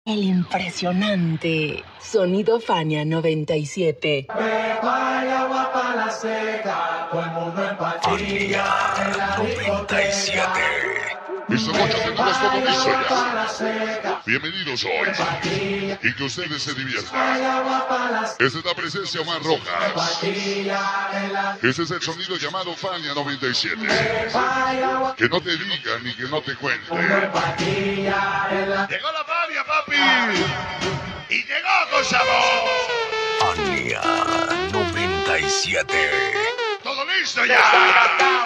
El impresionante sonido Fania 97. Vaya guapa la seca, todo el mundo en patilla. Fania 97. Esta noche tenemos todo listo ya. Bienvenidos hoy. Y que ustedes se diviertan. Esta es la presencia más roja. Ese es el sonido llamado Fania 97. Que no te digan ni que no te cuenten. Llegó la Fania, papi. Y llegó con sabor. Fania 97. Todo listo ya.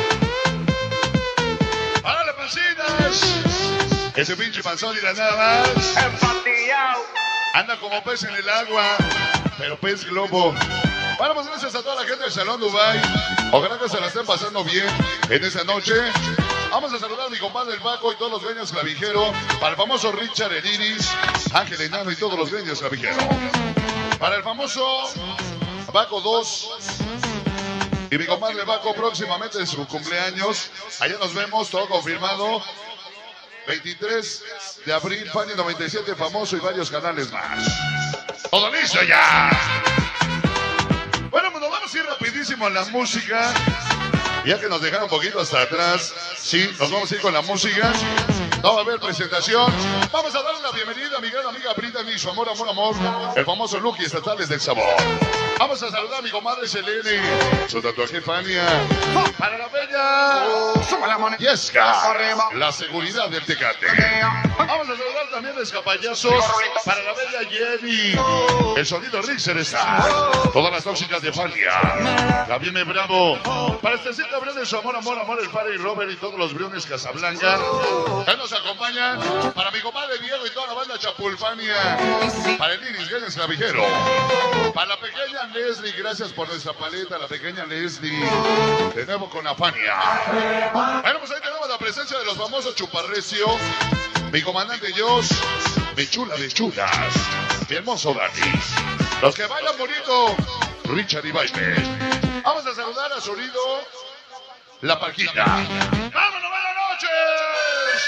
¡Párale, pancitas! Ese pinche panzón y la nada más. Anda como pez en el agua, pero pez globo. Bueno, pues gracias a toda la gente del Salón Dubai. Ojalá que se la estén pasando bien en esta noche. Vamos a saludar a mi compadre el Paco y todos los dueños clavijero. Para el famoso Richard, el Iris, Ángel Enano y todos los dueños clavijero. Para el famoso Paco 2. Y mi compadre Paco próximamente en su cumpleaños. Allá nos vemos, todo confirmado. 23 de abril, Fania 97, famoso y varios canales más. ¡Todo listo ya! Bueno, pues nos vamos a ir rapidísimo a la música. Ya que nos dejaron un poquito hasta atrás, sí, nos vamos a ir con la música. No va a haber presentación. Vamos a darle la bienvenida a mi gran amiga Brittany, su amor, amor, amor. El famoso Lucky Estatales del Sabor. Vamos a saludar a mi comadre Selene, su tatuaje Fania. Para la bella Yesca, la seguridad del Tecate. Vamos a saludar también a Escapayazos. Para la bella Jenny, el sonido Rixer está. Todas las tóxicas de Fania. La Viene Bravo. Para este cita breve, su amor, amor, amor, el padre y Robert y todos los briones Casablanca. Que nos acompañan. Para mi compadre Diego y toda la banda Chapulfania. Para el Iris Guedes Clavijero. Para la pequeña Leslie, gracias por nuestra paleta, la pequeña Leslie. De nuevo con la Fania. Bueno, pues ahí tenemos la presencia de los famosos Chuparrecio. Mi comandante Josh. Mi chula de chulas. Mi hermoso Dani. Los que bailan bonito, Richard y Baile. Vamos a saludar a sonido La Paquita. ¡Vámonos, buenas noches!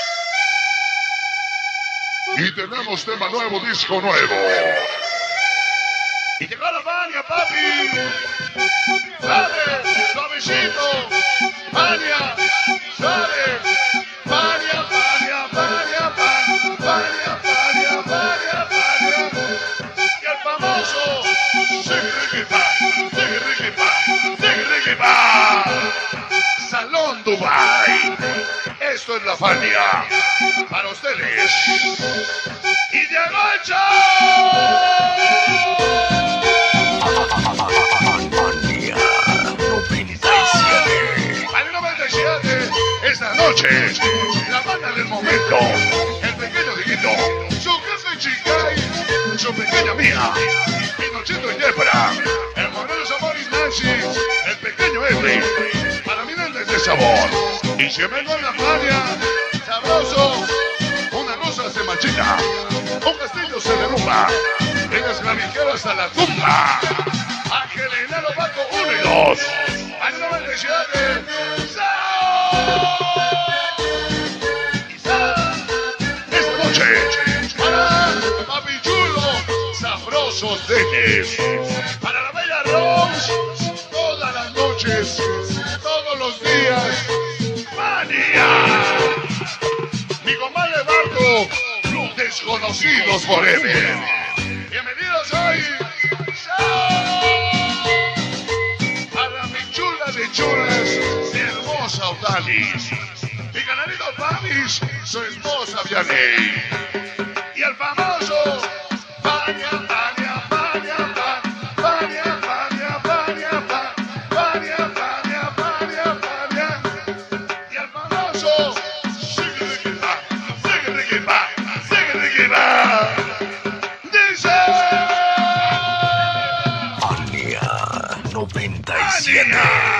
Y tenemos tema nuevo, disco nuevo. Y llegó la Fania, papi. ¡Sale! ¡Suavecito! ¡Fania! ¡Sale! ¡Fania, Fania, Fania, Fania, Fania, Fania, Fania, Fania! Y el famoso Sigrigipa, Salón Dubai. Esto es la Fania para ustedes. Y llegó el show. Fania 97. Fania 97. Esta noche, la banda del momento, el pequeño Diguito, su jefe Chicay, su pequeña Mía, Pinochito y Debra, el Moreno Sabor y Nancy, el pequeño Edwin, para mí de sabor. Y si me con la Fania, sabroso, una rosa se machina, un castillo se derrumba, llegas clavijero hasta la tumba. Ángel Enano Paco 1 y 2, al 97, esta noche, para Papi Chulo, sabrosos dejes, para la bella Rose, todas las noches, todos los días, Fania. Mi compadre Barco, desconocidos forever. Bienvenidos hoy. Para mi chula de chulas, mi hermosa Odalis. Mi canalito Famis, su esposa Vianney. Y el famoso Fania, Fania, Fania, Fania, Fania, Fania, Fania, Fania, Fania, Fania. Y el famoso Sigrigipa, Sigrigipa, Sigrigipa. Dice Fania 97.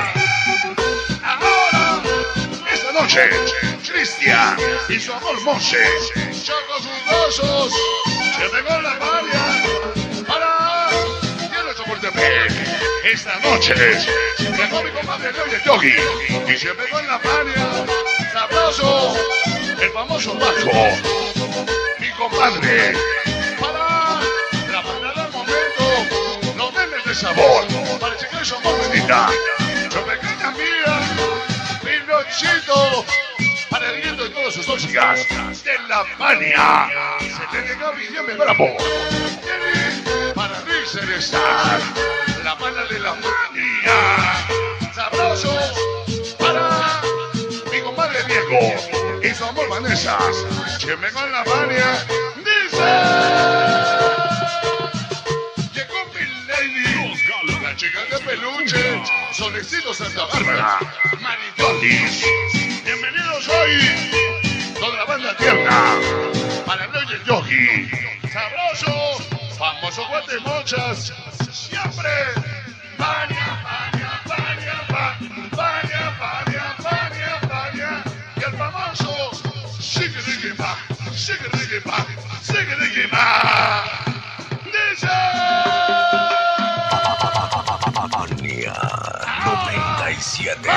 ahora, esta noche, Cristian y su amor Monse, Choco sus brazos, se pegó la Fania para Tierra Chapultepec. Esta noche, llegó mi compadre Leo y el Yogi, y se pegó en la Fania, sabroso, el famoso Paco. Mi compadre. Para la banda del momento, los nenes de sabor. Para checar su amor bendita. Su pequeña mía, Pinochito. Para el viento de todas sus tóxicas. De la Fania. Se te llega bien bravo. Para Rizer Star. La mala de la Fania. Sabroso. Para mi compadre Diego y su amor Vanessa. Siempre con la Fania. Dice. Llegó mi lady. La chica de peluche. Solecito Santa Bárbara. Maritotis. Bienvenidos hoy. Toda la banda tierna. Para Roger Yogi. Sabroso. Famoso Guatemochas. Siempre. Fania, Fania, Fania, Fania, Fania, Fania, Fania. Y el famoso Shiggy-Riggy-Pa, Shiggy-Riggy-Pa, Shiggy-Riggy-Pa. Dice. Fania 97.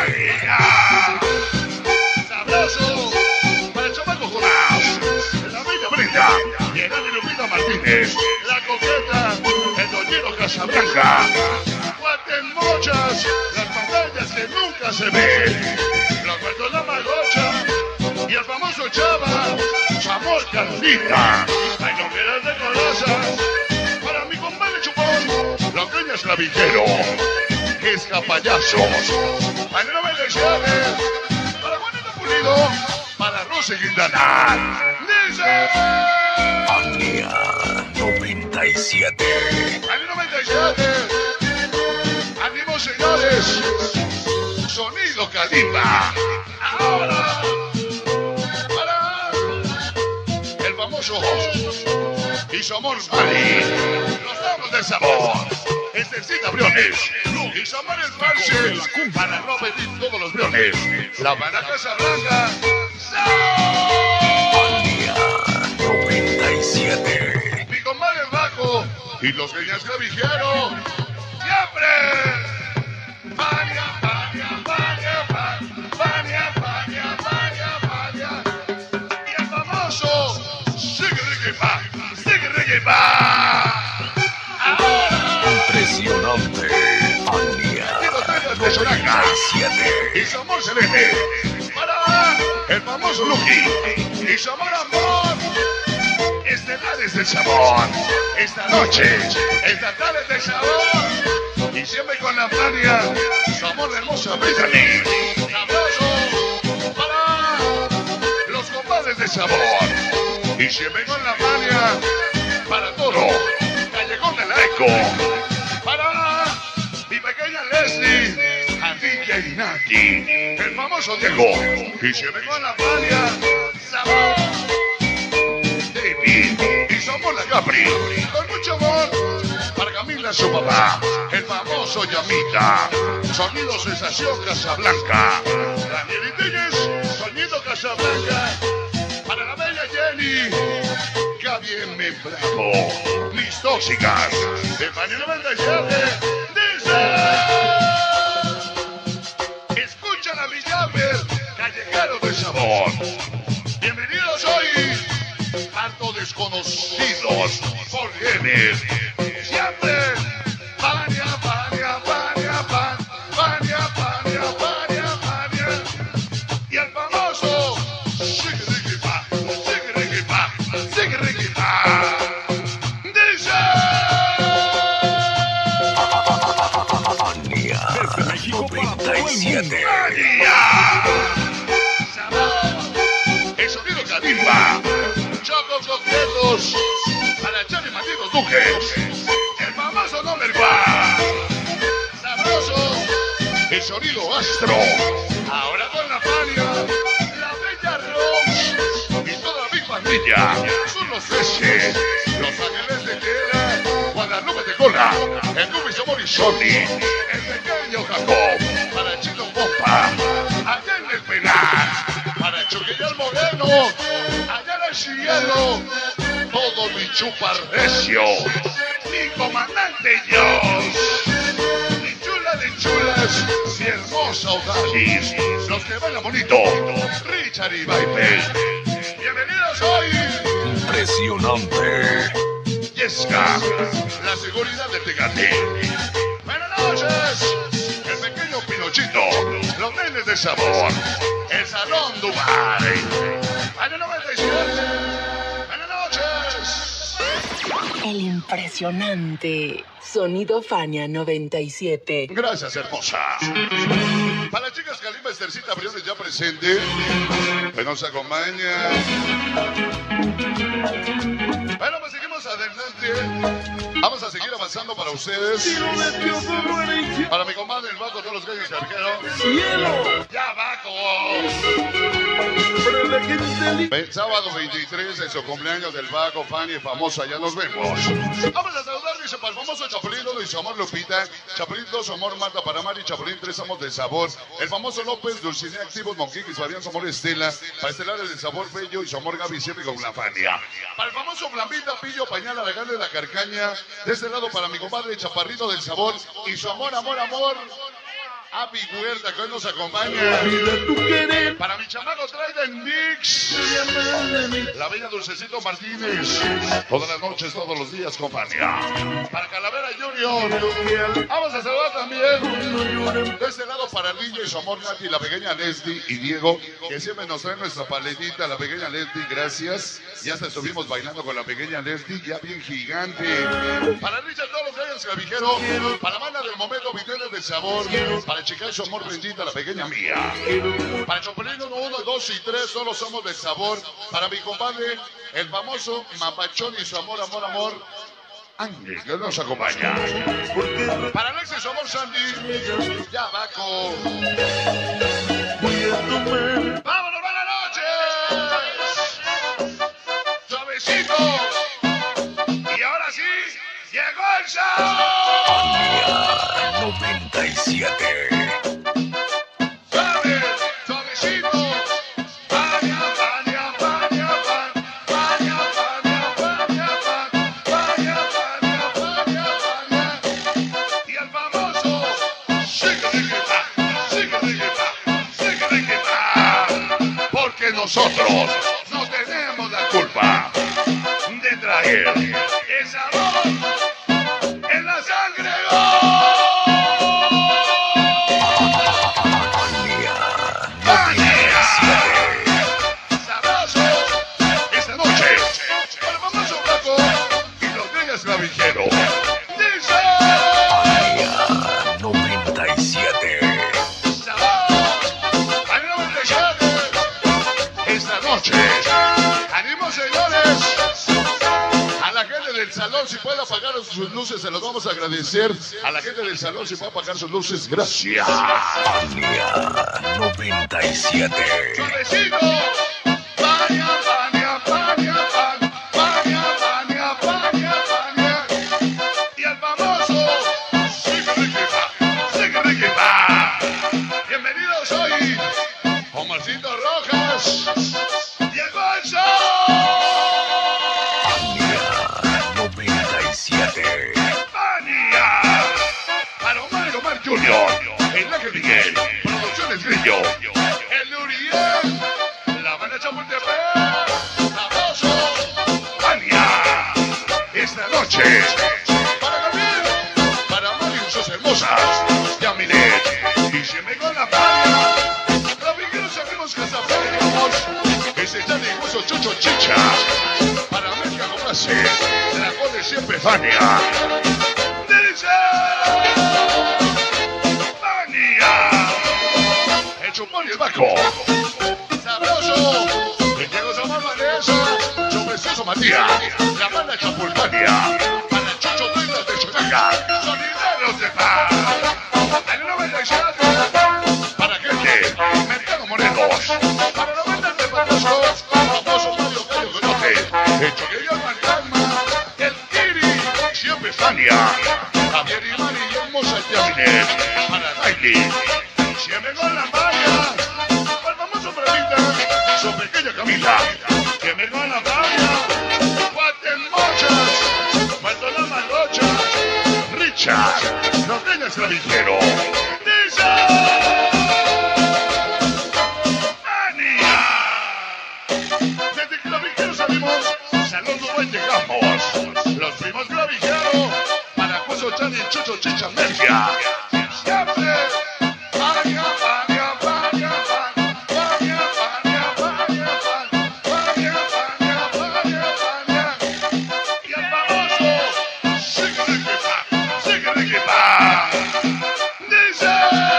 Sabroso. Para el chamaco Jonás. La bella Brenda. Y el Dani Lupita Martínez. La coqueta. El doñero Casablanca. Guatemochas. Las pantallas que nunca se ven. Los muertos la Magocha. Y el famoso Chava. Amor Carlita. Hay novedades de colosas. Para mi compadre Chupón. Los dueños clavijero. Escapayazos. Para el 97. Para Juanito Pulido. Para Rosa Quintana. Dice. Fania 97. Año 97. Ánimo, señores. Sonido Calipa. Ahora. Para el famoso y su amor Mari. Los damos de sabor. Estecita Briones. Y su amor es Marcel. Para no pedir todos los briones. La banda Casablanca. Fania 97. Mi compadre Baco y los Greñas Clavijero. Siempre. Fania, Fania, Fania, Fania, Fania, Fania, Fania. Y el famoso Shiggy-Riggy-Pa, Shiggy-Riggy-Pa. Ahora. Impresionante. Fania 97. Y su amor celeste. Para el famoso Lucky. Y su amor estelares del sabor. Esta noche, estatales del sabor. Y siempre con la Fania. Su amor de hermosa Brittany. Abrazo para los compadres de sabor. Y siempre con la Fania. Para todo. Callejón de la Eco. Para mi pequeña Leslie. Anilla y Nati. El famoso Diego. Y siempre con la Fania. Sabor. David. Y somos la Capri. Con mucho amor. Para Camila, su papá. El famoso Llamita. Sonido Sensación Casablanca. Daniel Itíñez. Sonido Casablanca. Para la bella Jenny. Gaby M. Bravo. Mis tóxicas. De Fania 97. Dice. Escuchan a mi Jammer. Callejero de sabor. Bienvenidos hoy. Tanto desconocidos. Por Genes. Siempre. Fania, Fania, Fania, Fania, Fania, Fania, Fania. Y el famoso Shiggy-Riggy-Pa, Shiggy-Riggy-Pa, Shiggy-Riggy-Pa. Dice. Fania 97. El sonido Cadimba. Chocos completos. Para Charlie Malditos Duques. El famoso Number One. Sabroso. El sonido Astro. Ahora con la Fania. La bella Rose. Y toda mi familia. Son los Freches. Los Ángeles de Tela. Guadalupe de Cola. El Nubi Somor y Sony. El pequeño Jacob. Para Chino Pompa. Allá en el Penal. Para Choquillar Moreno. Allá en el cielo. Todo mi chupa recio. Mi comandante Dios. Mi chula de chulas. Mi hermosa Odalis. Los que bailan bonito. Richard y Baipel. Bienvenidos hoy. Impresionante. Yesca, la seguridad de Tecate. Buenas noches, el pequeño Pinochito, los nenes de sabor, el Salón Dubai. Año 97. Buenas noches. El impresionante Sonido Fania 97. Gracias, hermosa. Para las chicas Kalimba Estercita Briones ya presente, que nos acompaña. Bueno, pues seguimos adelante. Vamos a seguir avanzando para ustedes. Para mi comadre, el Baco, todos los gallos cerqueros. ¡Ya, Baco! El sábado 23 es su cumpleaños del Baco, Fanny famosa. Ya nos vemos. Vamos a saludar, dice, para el famoso Chapulín 1 y su amor Lupita. Chapulín 2, su amor Marta Paramari. Chapulín 3, somos del sabor. El famoso López, Dulcinea Activos, Monquiquis, Fabián, su amor Estela. Para Estelares del sabor Bello y su amor Gaby, siempre con la Fania. Para el famoso Flambita, Pillo, Pañal, Aragán de la Carcaña. De este lado para mi compadre Chaparrito del sabor y su amor, amor, amor. Api Huerta, que hoy nos acompaña. Para mi chamaco Trident Mix. La bella Dulcecito Martínez. Todas las noches, todos los días, compañía. Para Calavera Junior. Vamos a saludar también. De este lado para Lidia y su amor Nati, la pequeña Leslie y Diego, que siempre nos traen nuestra paletita. La pequeña Leslie, gracias. Ya hasta estuvimos bailando con la pequeña Leslie, ya bien gigante. Para Richard, todos los gallos clavijeros. Para Mana del momento, Viteles del sabor. Para Chica y su amor bendita, la pequeña mía. Para Chopelino 1, 2 y 3, solo somos del sabor. Para mi compadre, el famoso Mapachón y su amor, amor, amor. Ángel, que nos acompaña. Para Alexis, su amor Sandy. Ya, Baco. ¡Vámonos, buenas noches! Suavecito. Y ahora sí, llegó el show. Fania 97. Nosotros no tenemos la culpa de traer el sabor en la sangre. Sabroso esta noche con el famoso Paco y los Reyes Clavijeros. Dice Fania 97. ¡Ánimo, señores! A la gente del salón, si puede apagar sus luces, se los vamos a agradecer. A la gente del salón, si puede apagar sus luces, gracias. Fania 97. ¡Suavecito! ¡Fania, Fania, Fania, Fania, Fania, Fania, Fania, Fania! Y el famoso Sigue. Bienvenidos hoy, Omarcito Rojas. ¡Llegó el show! Fania 97. ¡Fania! Para Omar Junior, el Ángel Miguel, Producciones Grillo, el Uriel, la banda Chapultepec, Sabroso, Fania. Esta noche, para Gabriel, para Mario y sus hermosas, Yamilet, y se me con la Fania. Los amigos cazaferros, ese ya de hueso Chucho Chicha. Para América Cobrase, la pone siempre Fania. Dice Fania. El chupón y el Baco. Sabroso. El Diego Samar Vanessa. Su precioso Matías. La banda Chapultania. Para el Chucho Trintas de Chonaca. Sonideros de paz. Al 97. Para gente. Morelos, para la banda de Patrascos, famoso Mario Gallo Coyote, el Choquillo Marcalma, el Kiri, siempre Fania, Javier y Mari y hermosa Yaminet, para Daily, siempre con la Fania, para el famoso Bravita, su pequeña Camila, siempre con la Fania, Guatemochas, Puerto La Marrocha, Richard, los Reyes Clavijeros, dice. Desde Clavijeros salimos, Salón famoso Chicha Murcia. Siempre. Fania, Fania, Fania, Fania, Fania, Fania, Fania, Fania, Fania, Fania. Y el famoso Sigue-Ricky-Pa. Dice.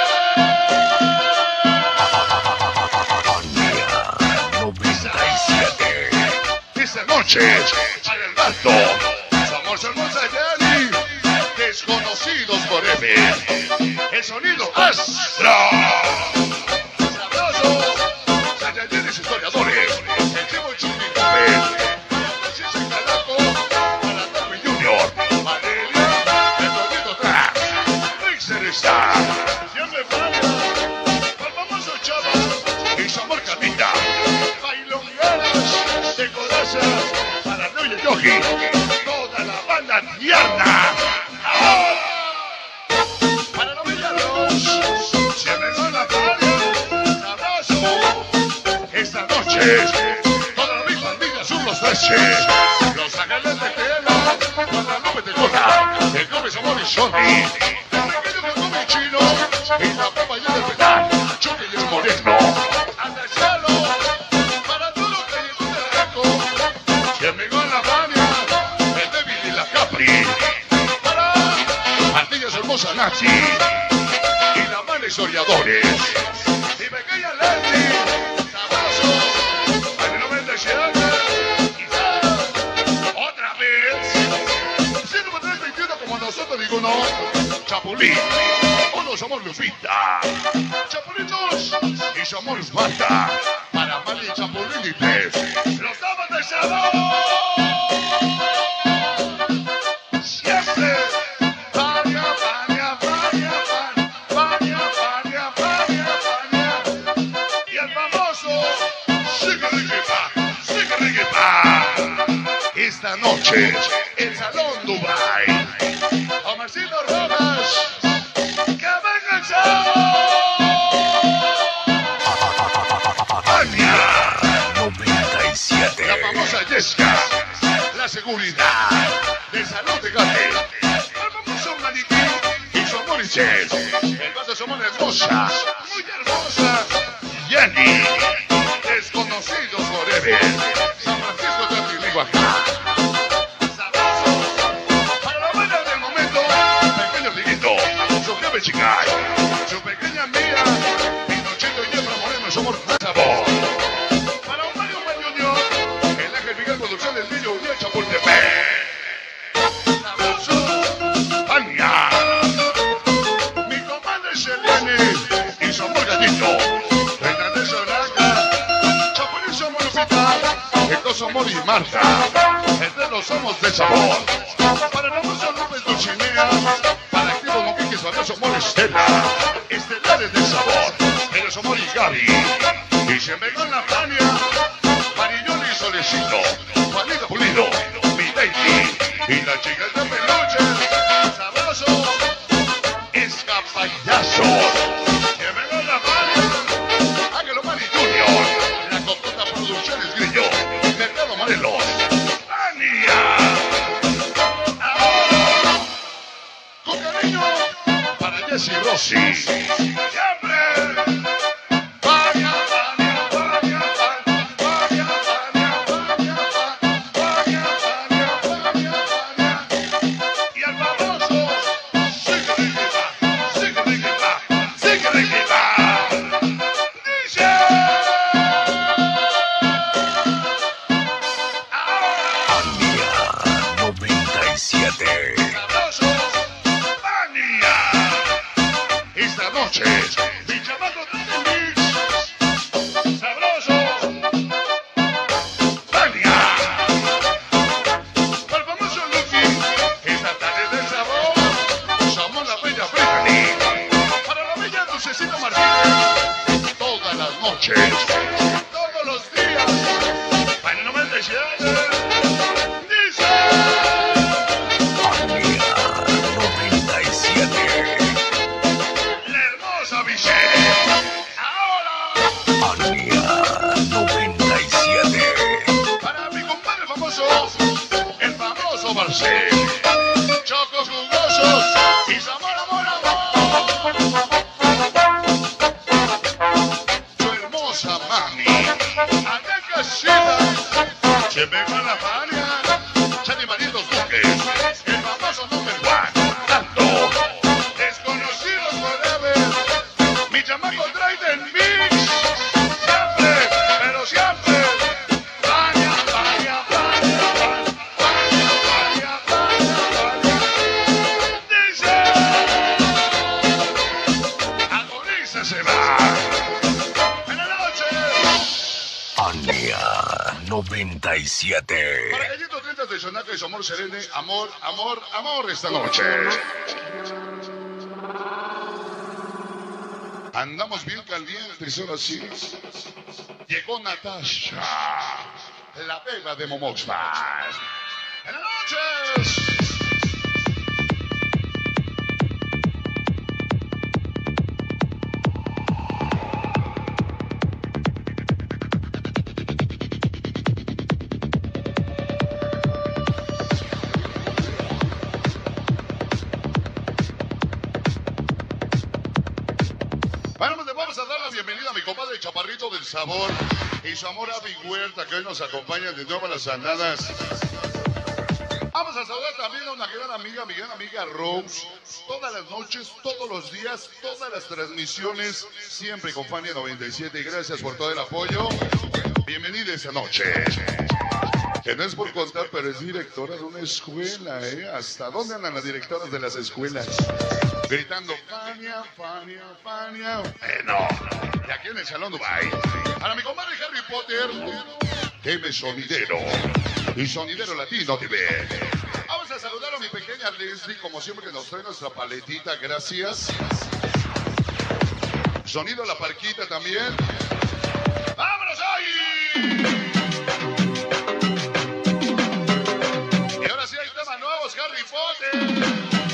Fania 97. Esta noche, para el rato, somos hermosa Yanni, desconocidos forever. El sonido astro. Sabroso, Saiyajines historiadores, el Chivo Chupincape, para Francis el Calaco, para Tommy Junior, Valeria, el sonido Trax, Mixer está, siempre Fania, el famoso Chava y su amor Camita, bailongueras de codazas para Noy y Yogi, toda la banda tierna. ¡Ah! Para los villanos, siempre con la Fania, abrazo. Esta noche, toda mi pandilla son los Freches, los Ángeles de Tela, con la nube de Cola, el Gómez Amor y Sony, el pequeño que come chino, y la compañía del pedal, Choque y el Moreno, hasta el cielo, para todo lo que llegó del Reco, siempre con la Fania, el David y la Capri, para Pandillas Hermosa Nazi, y la Mala Historiadores, y pequeña Lenny, Sabazo, al 97, y otra vez, 121 como nosotros, digo no, Chapulín, uno somos Lupita, Chapulitos, y somos Banda, para Mali y Chapulín y Pez, los damas de sabor, siempre, Fania, Fania, Fania, Fania, Fania, Fania, Fania, y el famoso Sigue-Ricky-Pa. Esta noche, el Salón Dubai, Omarcito Rojas, que venga el show. Fania, 97. la famosa Jessica, la seguridad de Salud de Gate, el famoso Maniquí y su amor Michelle, el vaso somos hermosa, muy hermosa, Yanni, desconocidos forever, San Francisco de Atilihuacán, sabroso, para la buena del momento, pequeño Diguito, su jefe Chicay, su pequeña mía, Pinochito y Efra Moreno, somos sabor. Para un Mario Junior, el Ángel Miguel Producciones, Niño Unión Chapultepec. Sabroso, Fania, mi comadre Selene y su amor Gatito, Fernández Oraca, Chapulín somos Lupita, estos somos y Marta, entre los somos de sabor. Para el famoso López Dulcinea, para Activo Moquique, su abrazo amor Estela, estelares de sabor, pero somos y Gaby, y siempre con la Fania, Marillón y Solecito, Juanita Pulido, mi Daisy, y la chica de peluche, sabroso, escapayazo, siempre con la Fania, Ángelo Mari Junior, la Cocota Producciones Grillo, Mercado Morelos, Fania. Ahora, con cariño, para Jessy Rossi, siempre. Fania, Fania, Fania, Fania, Fania, Fania, Fania, Fania, Fania, Fania. Y el famoso Sigue-Ricky-Pa, Sigue-Ricky-Pa, Sigue-Ricky-Pa. Dice. Fania 97. Sabroso, Fania. Esta noche, mi chamaco tiene mix. Sabroso, Fania. Para el famoso Lucky, esta tarde de sabor, somos la bella Brittany. Para la bella Dulcecita Martínez, todas las noches, todos los días, para el 97. Dice. Fania 97. La hermosa Michelle. Ahora, Fania 97. para mi compadre famoso, el famoso Marcel. Chocos jugosos, Y su amor, amor, amor. Su hermosa mami. Acá casita. Se pegó a la Fania. Chani Maritos Duques. El famoso número 1. Tanto. Desconocidos forever. Mi chamaco Dryden Beach. Siempre, pero siempre. Fania, Fania, Fania, Fania, Fania, Fania, Fania. Dice. Agoniza se va. En la noche. Fania 97. Para Gallito 30 de Sonaca y su amor serene, amor, amor, amor esta noche. Andamos bien calientes, ahora sí. Llegó Natasha, la beba de Momoxpa. En las noches. Bueno, pues le vamos a dar la bienvenida a mi compadre Chaparrito del Sabor y su amor Abby Huerta, que hoy nos acompaña de nuevo a las andadas. Vamos a saludar también a una gran amiga, mi gran amiga Rose. Todas las noches, todos los días, todas las transmisiones, siempre con Fania 97. Gracias por todo el apoyo. Bienvenida esta noche. Que no es por contar, pero es directora de una escuela, ¿eh? ¿Hasta dónde andan las directoras de las escuelas? Gritando, Fania, Fania, Fania. No, y aquí en el Salón Dubai. Para mi compadre Harry Potter, TV Sonidero y Sonidero Latino TV. Vamos a saludar a mi pequeña Leslie, como siempre que nos trae nuestra paletita, gracias. Sonido La Parquita también. ¡Vámonos ahí! Y ahora sí hay temas nuevos, Harry Potter.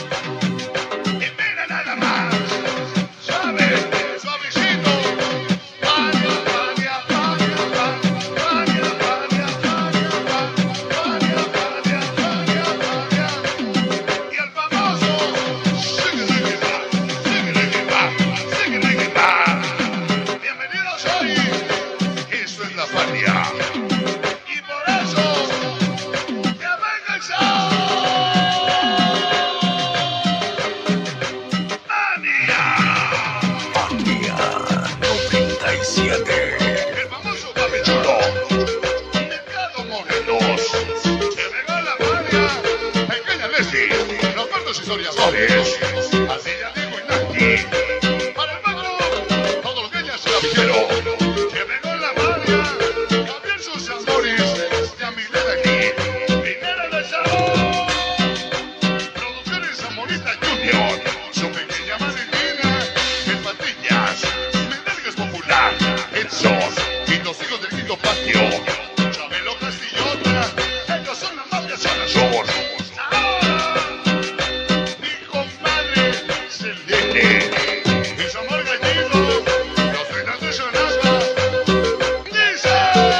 Nada más, suave, suavecito. Fania, Fania, Fania, Fania, Fania, Fania, Fania, Fania, Fania, Fania. Y el famoso Sigue. Bienvenidos hoy. Esto es la Fania. Y por eso, que venga el show. El famoso Papi Chulo, Mercado Morelos, se regala la Fania, pequeña Leslie, los cortos historiadores, así ya digo Inaki, para el magro, todos los niños clavijero, se regala la Fania, Gabriel sus amores, Yamilena aquí, Minera del Sabor, Producciones Amorita Junior, su pequeña Valentina, en Patillas, Mendelgues Popular, Edson y los hijos del quinto patio, Chabelo Castillota, ellos son la mafia Salazar. Ahora, mi compadre Celeste, y su amor gallito, los frenas de Sonata, dice,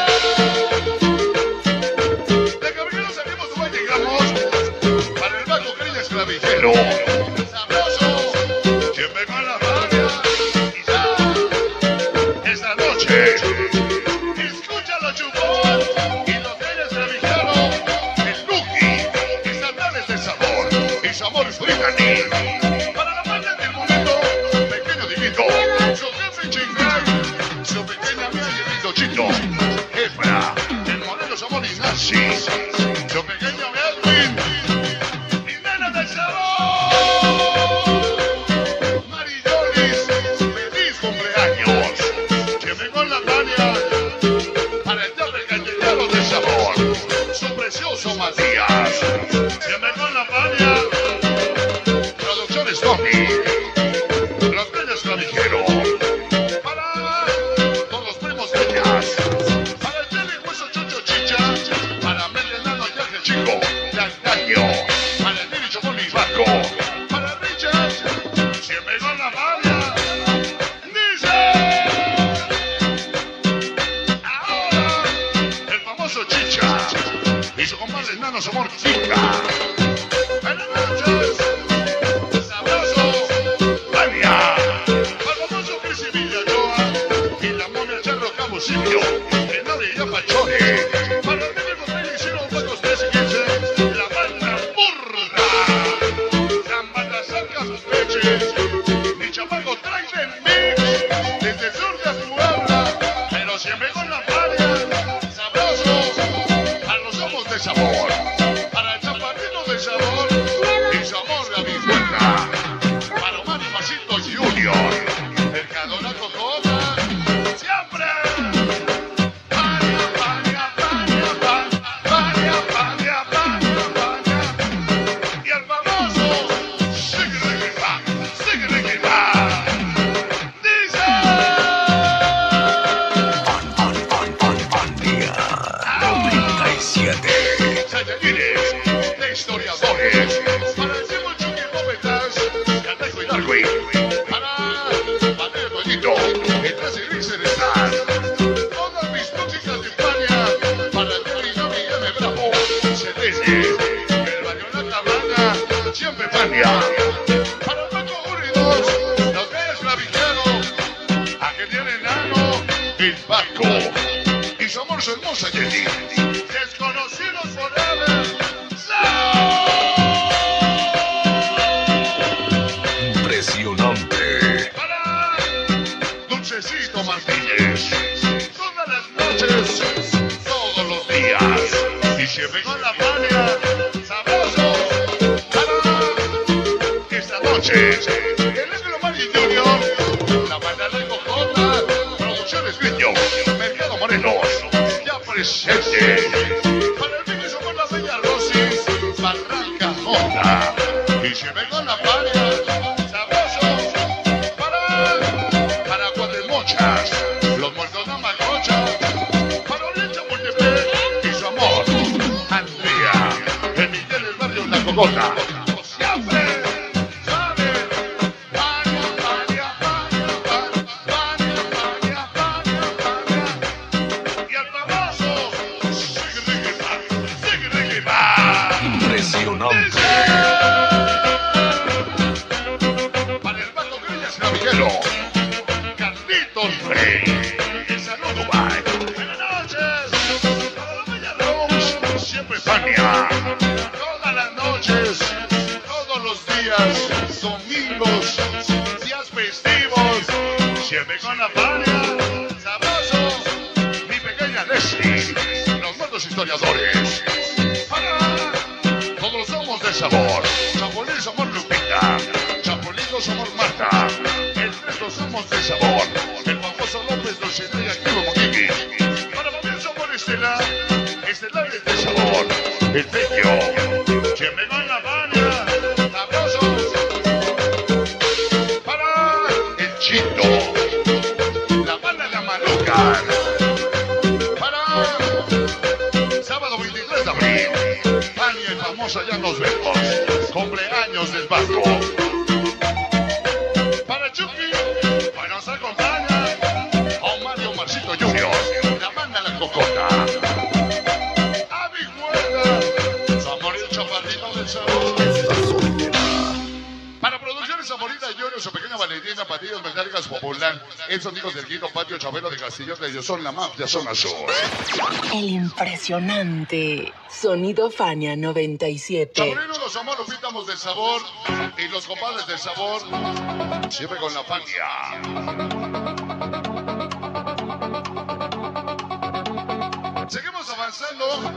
de Caballero salimos Dubái, llegamos, para el Baco Cariñas Clavijero, sabroso, siempre con la Fania, y ya, esta noche. Escúchalo, chupón, y los reyes clavijeros, el Lucky, y sandales de sabor, y sabor británico. Para la madre del momento, pequeño divino, su jefe chingán, su pequeña mía y el chito, Efra, el modelo sabor Ignacy, su pequeño Edwin, y nena del sabor, Marijolis, feliz cumpleaños, siempre con la Fania. Para el teatro callejero de sabor, su precioso Matías, siempre con la Fania, Producciones Tony, los Reyes Clavijero, para todos los primos de ellas, para el Jelly Hueso Chucho Chicha, para Melenano y Ángel Chico, de antaño, para el Nini Chomón y Vasco, para Richard, siempre con la Fania, dice. El famoso Chicha y su compadre Nano Somor Chica. En las noches, historiadores. Para el Chico Chucky Popetas, Catejo y Darwin. Para Panel Toñito, el 13 Grisel Star. Todas mis tóxicas de España. Para el Terry Gaby y M. Bravo. Celeste, el Bayonata Blanca, siempre España. Para Paco Unidos, los Gales Clavillanos. A que tiene enano, el Paco. Y su amor, su hermosa Jenny. Desconocidos forever. Impresionante. Para Dulcecito Martínez. Todas las noches, todos los días. Y siempre con la Fania. Sabroso. Para esta noche. El Negro Mari Junior. La banda de Cocota. Producciones Grillo. Mercado Morelos. Ya presente. Para el Vicky somos la Bella Rosy. Barranca Honda. Y siempre con la Fania. Para Cuatemochas, los muertos de Macocha, para Olencha Multepec y su amor, Andrea, el Miguel del barrio La Cocota, siempre, sabe, Fania, Fania, Fania, Fania, Fania, Fania, y al famoso, Sigue Ricky. Impresionante. Para el Paco Grillas Naviguero. Carlitos Frey, el saludo Dubai. Buenas noches, para la Bella Rose, siempre Fania. Todas las noches, todos los días, domingos, días festivos, siempre con la Fania. Sabroso, mi pequeña Leslie, los muertos historiadores. Para, todos somos de sabor. Chapulín somos Lupita, Chapulín somos Marta. Somos de sabor, el famoso López Dulcinea y Activo Moquiqui. Para Fabián somos Estelar es de sabor, el Tequio, siempre con la Fania, sabroso. Para el Chito, la banda de Amaluca. Para sábado 23 de abril, Fania y famosa ya nos vemos, cumpleaños del Vasco. Para Chucky, nos acompaña a Mario Marcito Junior, la banda La Cocota. A mi juega, su amor y el chaparrito del sabor. Para Producciones Amorita Junior, su pequeña Valentina, Patillas Metálicas Popular, el sonido del Guido Patio Chabelo de Castillón de Ellos son la mafia, zona sur. El impresionante Sonido Fania 97. Chaparrino, los amor, los pintamos del sabor y los compadres del sabor, siempre con la Fania. Seguimos avanzando.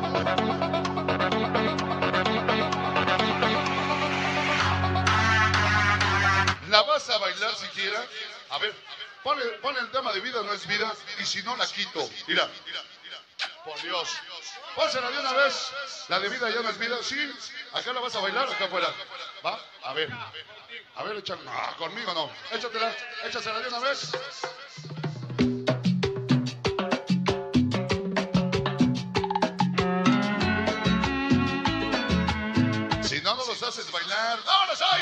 ¿La vas a bailar siquiera? A ver, ponle el tema de vida no es vida y si no la quito. Mira, por Dios. Pónsela de una vez. La de vida ya no es vida. Sí, acá la vas a bailar, acá afuera. ¿Va? A ver, échale. Ah, conmigo no. Échasela de una vez. Si no los haces bailar, ¡vámonos ahí!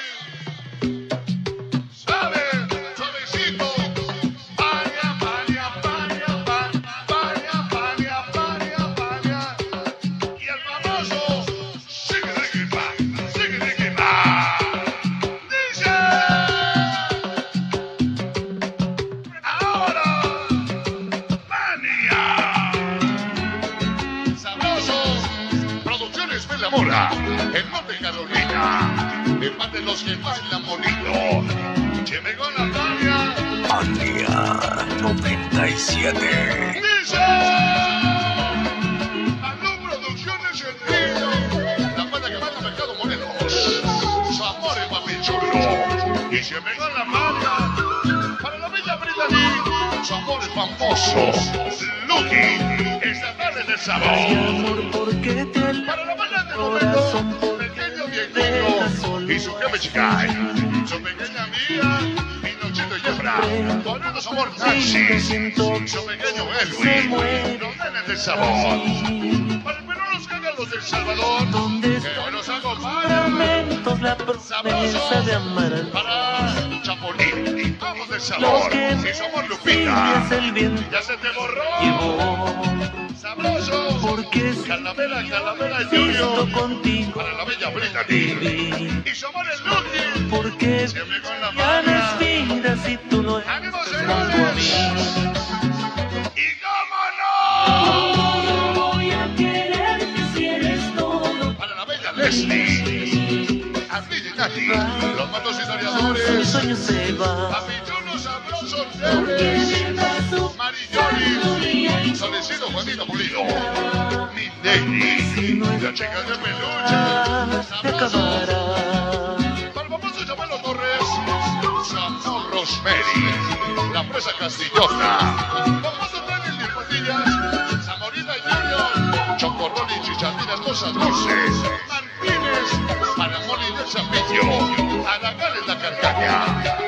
En Norte Carolina, de parte de los que bailan bonito, que me con la Fania 97. ¡Dice! Alú Producciones El Río, la banda que manda Mercado Morelos, su amor es papichulo, y se me con la Fania, para la bella Brittany, su amor es famoso, Lucky, esta tarde del sabor, para la banda de momento, pequeño viejito, y su jefe Chicay, su pequeña amiga, Pinochito y Jeffra, Toledo su amor Nancy, su pequeño Edwin, los nenes del sabor, para el Perú los cagan los del Salvador. ¿Dónde Que hoy nos acompañan. fragmentos la promesa de amar al Para Chapulín. Vamos del sabor. Si somos Lupita. es el viento Ya se te borró. llevó. Sabroso. Porque Calavera, Calavera siento Junior. contigo Para la bella Brittany. viví. Y somos el Lucky. Porque Siempre con la ya no mano. es vida si tú no estás ¡Ánimo, junto a mí. señores! ¡Y cómo no! ¿Cómo voy a quererte si eres todo? Para la bella Leslie. Ashley y Nati. Los matos El historiadores. sueño se va. Papichunos sabrosos Teres. Marillori. Solecito Juanito Pulido. Mi Negri. La chica de peluche. Se acabará. Para el famoso Chabelo Torres. Samor Rosemary. La presa Castillota. Famoso Daniel de Patillas. Zamorita Junior. Chocorrol y Chichardinas Cosas Dulces. Martínez. Para Moni del Zapillo. Aragales la Carcaña.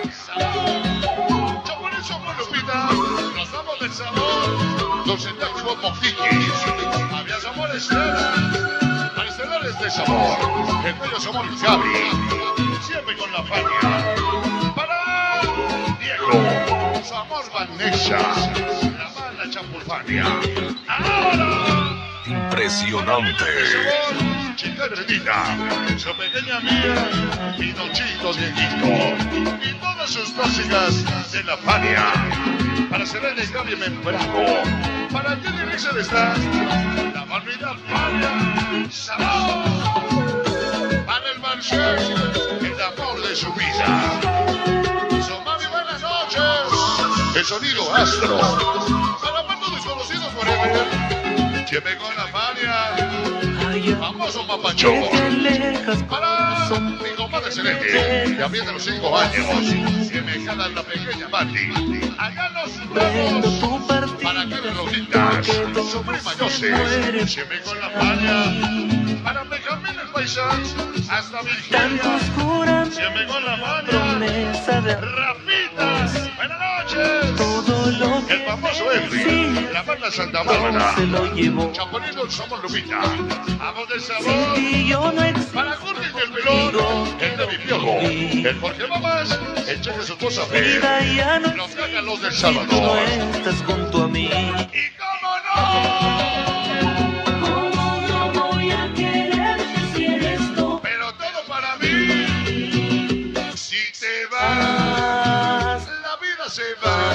Chapones somos Lupita. Nos damos del sabor. Los centavos Mojiquis. Había sabor Estela. Para estelares de sabor. El bello somos Gaby. Siempre con la Fania. Para Diego. Su amor Vanessa. La mala Champulfania. Ahora. Impresionante. Chica Redita, su pequeña mía, Pinochito Dieguito, y todas sus clásicas de la Fania. Para Serena y Gaby Membrano, para Jenny Rixel está la barbaridad Fania, sabor. Para el Marcel, el amor de su vida. Su mami, buenas noches. El sonido astro. Para Patos Desconocidos Forever. Siempre con la Fania. Famoso papachón. Para mi compadre excelente. Ya viene los 5 años. Siempre jala la pequeña Mati. Allá nos vemos. Para Kevin Rojitas. Su prima José. Siempre con la Fania. Para Benjamín el Paisán. Hasta Virginia. Siempre con la Fania. Rapitas. Buenas noches. El famoso Henry. La banda Santa Bárbara. Chapulín somos Lupita. Vamos del sabor. Para Curtis del Pelón. El de mi Piojo. El Jorge Mamás. El Che de su esposa Fe. Los cágalos del Salvador. Estás junto a mí. Y cómo no. ¿Cómo no voy a quererte si eres tú? Pero todo para mí. Si te vas, la vida se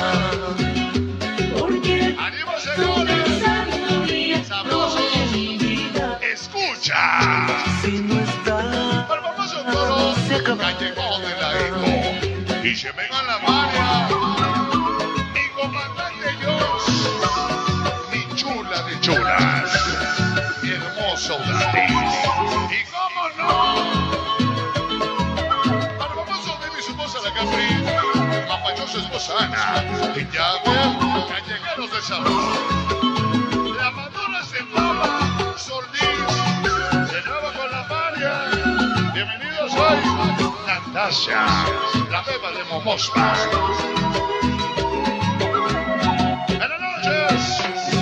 va. Porque ¡Ánimo, señores! ¡Sabrosos! ¡Escucha! si no está, Para el famoso toro, callejón de la Eco. Y se venga la María. Mi comandante Jones. Mi chula de chulas. Mi hermoso Datis. Y cómo no. Para el famoso de mi su esposa la Capri. Papacho su esposa Ana. Y ya ven, callejeros de sabor. Lavadoras de papa. Solís. De nuevo con la María. Bienvenidos hoy. Natasha. La beba de Momospa. Buenas noches.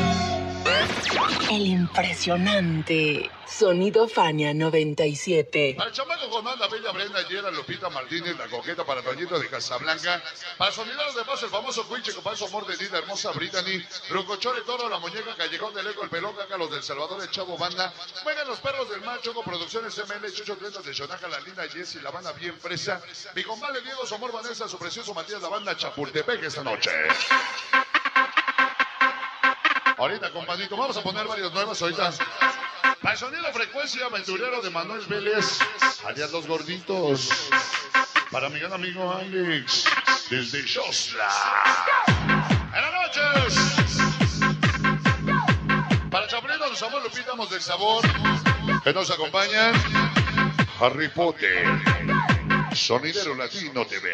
El impresionante Sonido Fania 97. Para el chamaco con la bella Brenda Yera, Lupita Martínez, la coqueta para Toñito de Casablanca. Para sonideros de paso, el famoso Cuinche, con su amor de Lida, hermosa Brittany. Rucochore Toro, la muñeca, Callejón del Eco, el pelón, Cácalos del Salvador, el Chavo Banda. Juegan los perros del mar, Choco Producciones ML, Chucho Clientes de Xonaca, la linda Jessie, la banda bien fresa. Mi compadre Diego, su amor Vanessa, su precioso Matías, la banda Chapultepec esta noche. Ahorita, compadrito, vamos a poner varias nuevas ahorita. Para el sonido frecuencia aventurero de Manuel Vélez, alias Los Gorditos. Para mi gran amigo Alex, desde Xosla. Buenas noches. Para Chapolinos, los amor Lupitamos del sabor. Que nos acompañan. Harry Potter. Sonidero Latino TV.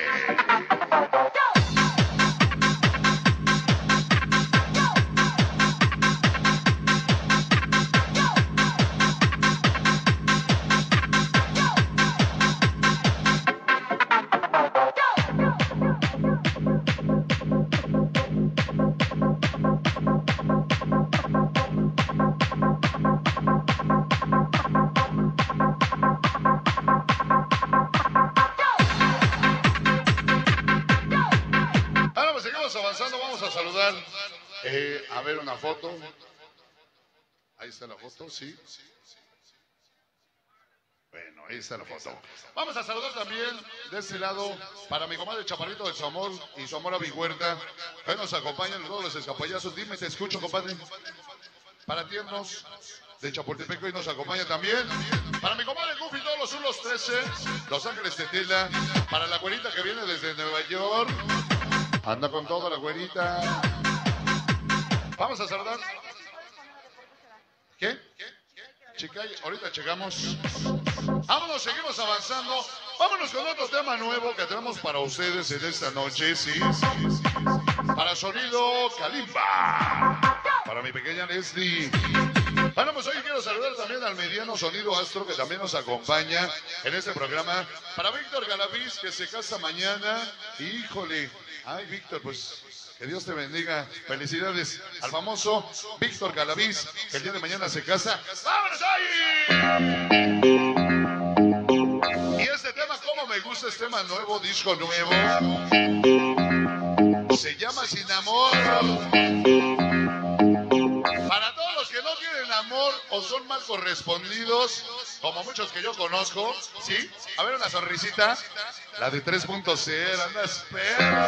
A ver una foto. Ahí está la foto, sí. Bueno, ahí está la foto. Vamos a saludar también de este lado para mi comadre Chaparrito de su amor y su amor a mi huerta. Hoy nos acompañan todos los escapayazos. Dime, te escucho, compadre. Para tiernos de Chapultepec hoy nos acompaña también. Para mi comadre Goofy, todos los Ulos 13, Los Ángeles Tetela. Para la güerita que viene desde Nueva York. Anda con toda la güerita. Vamos a saludar. ¿Qué? Chica, ahorita llegamos. Vámonos, seguimos avanzando. Vámonos con otro tema nuevo que tenemos para ustedes en esta noche, sí. Para Sonido Kalimba. Para mi pequeña Leslie. Bueno, pues hoy quiero saludar también al mediano Sonido Astro que también nos acompaña en este programa. Para Víctor Galaviz, que se casa mañana. Híjole. Ay, Víctor, pues que Dios te bendiga. Felicidades al famoso Víctor Galaviz, que el día de mañana se casa. ¡Vámonos ahí! Y este tema, ¿cómo me gusta este tema nuevo, disco nuevo? Se llama Sin Amor. Para todos los que no tienen amor o son mal correspondidos, como muchos que yo conozco, ¿sí? A ver una sonrisita. La de 3.0, andas perras.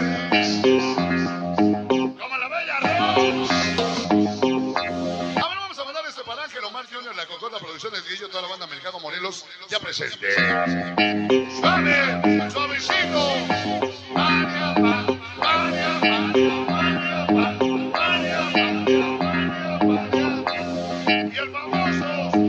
Como la bella Rose. A ver, vamos a mandar este para Ángel Omar Jr., la Cocota Producciones, Guillo, toda la banda Mercado Morelos, ya presente. Suave, suavecito. Maria, Maria, y el famoso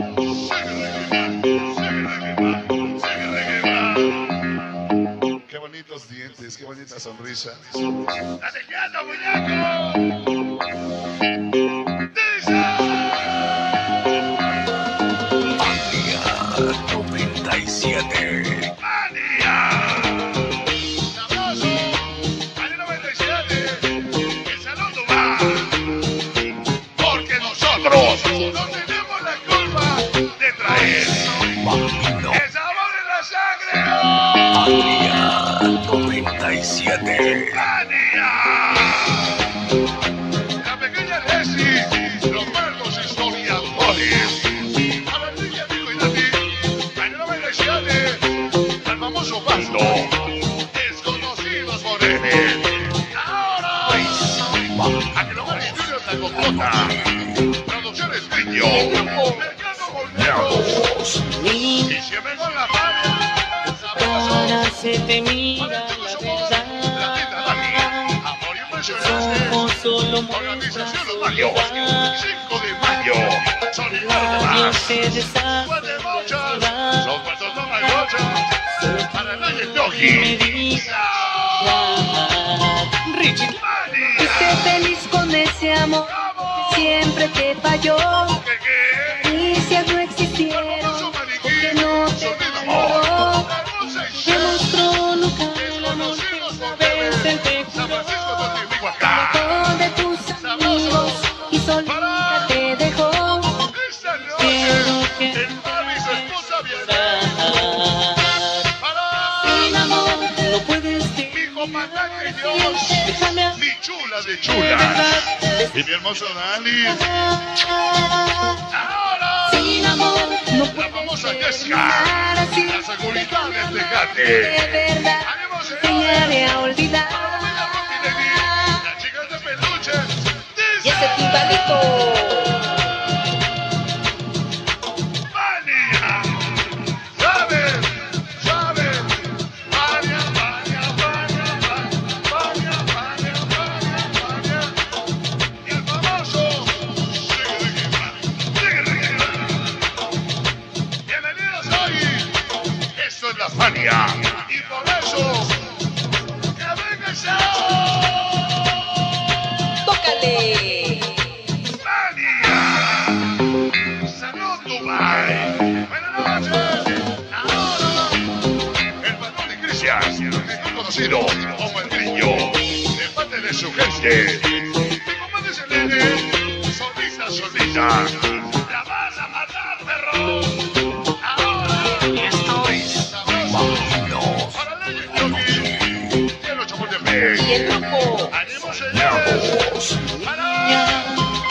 qué bonitos dientes, qué bonita sonrisa. ¡Dale quieto, muñeco! ¡Dice! Mania 97. ¡Mania! ¡Sabroso! ¡Mania 97! ¡El salón no va! Porque nosotros no tenemos la culpa de traer Bambino. el sabor en la sangre. Mania 97. ¡Mania! La pequeña Leslie, los muertos historiadores. A ver, niña, amigo y Nati, Mania 97, el famoso bando, desconocidos por él. Ahora, a que lo van a estudios la Cocota, Producciones Guillo, Mercado Morelos, y siempre con la Fania, Ahora se te mira la verdad. Amor Impresionante, Somos solo Organización Los muestra Mayos, soledad. 5 de mayo, Sonido de Dios más, se deshace Juan de de Mochas, ciudad. los cuartos no me gochas, para el Valle Me Toji, diga Richie. Mania, Sé feliz con ese amor que siempre te falló. ¿qué? Y si no existieron, porque no te valoró. Demostró nunca el amor que una vez él te San juró. Francisco, Totihuacán. Con de tus amigos y solita te dejó. Esta noche, Quiero que el padre y su esposa vienen. sin amor no puedes Mi vivir. comandante Dios, Déjame mi chula de de chulas, verdad. y mi hermoso Dani. Ahora, Sin amor no la puedes famosa terminar Jessica, así. la seguridad de De Tecate. verdad, ¡Ánimo, señores! enseñaré a olvidar. Para la Rocky Lady, las chicas de peluche, Y ese timbalito. Mania. ¿Saben? ¿Saben? Mania, Mania, Mania, Mania, Mania, Mania, Mania. Y el famoso bienvenidos hoy. Esto es la Fania. Y por eso, que venga el show. Tócale. Mania. Salud, Dubai. Buenas noches. Ahora, el patrón de Cristian, mejor conocido como el Grillo, de parte de su gente. Mi compadre Selene, solita, solita. La vas a matar, perro. Ahora, Estoy sabroso. Bambino. Para Leyes Yogi, Cielo Chapultepec. Y el grupo. ¡Ánimo, señores! ¡Para!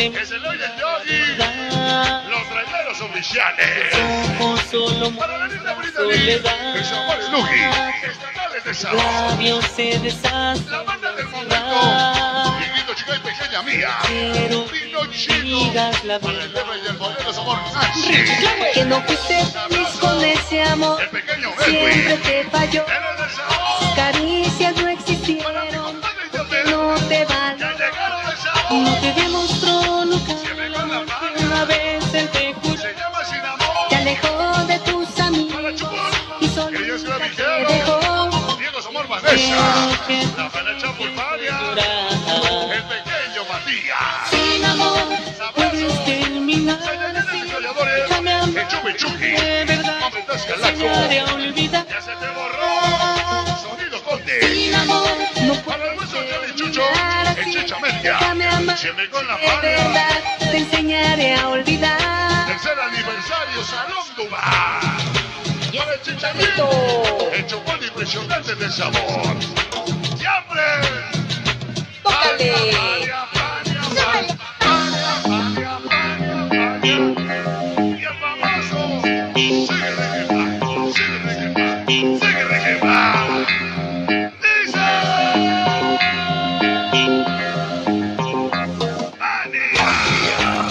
Que se le oye el yogi. Los traileros oficiales. ojos solo Para la linda muestran Brita Lee. Que se soledad. llama Lugi. Estatales de Sabor. Labios se deshacen La banda del de momento. ansiedad. Chiquito, chica y pequeña mía. Quiero Vino que chino. digas la Para el verdad. rey del bolero somos Nancy. Que no fuiste feliz con ese amor, El pequeño siempre Edwin. te falló. Héroe de Sabor. Caricias no Para mi existieron, compadre que Yotel. no te Que valoró. llegaron de Sabor. No te demostró nunca Siempre el con la amor que mano. una vez él te juró. Se llama Sin Amor. Te alejó de tus amigos y Que Dios solita la te dijeron. dejó. Diego Somor Vanessa. La Panacha Pulparia. El pequeño Matías. Sin amor, Puedes terminar Señores así. historiadores. Déjame amar El Chupi Chupi. de verdad. Hombre, estás Te enseñaré a calaco. olvidar. Ya se te borró. Sonido Conde. sin amor, no Para el puedes hueso de Chucho. terminar El así. Chicha Media. Déjame amar Siempre con la de mano. verdad, te enseñaré a olvidar. Tercer aniversario, Salón Dubar. Para el Chicharito. El chupón impresionante de sabor. ¡Siempre! Tócale. Y el famoso. Sigue requemando, sigue requemando, sigue requemando. ¡Dice! ¡Mania!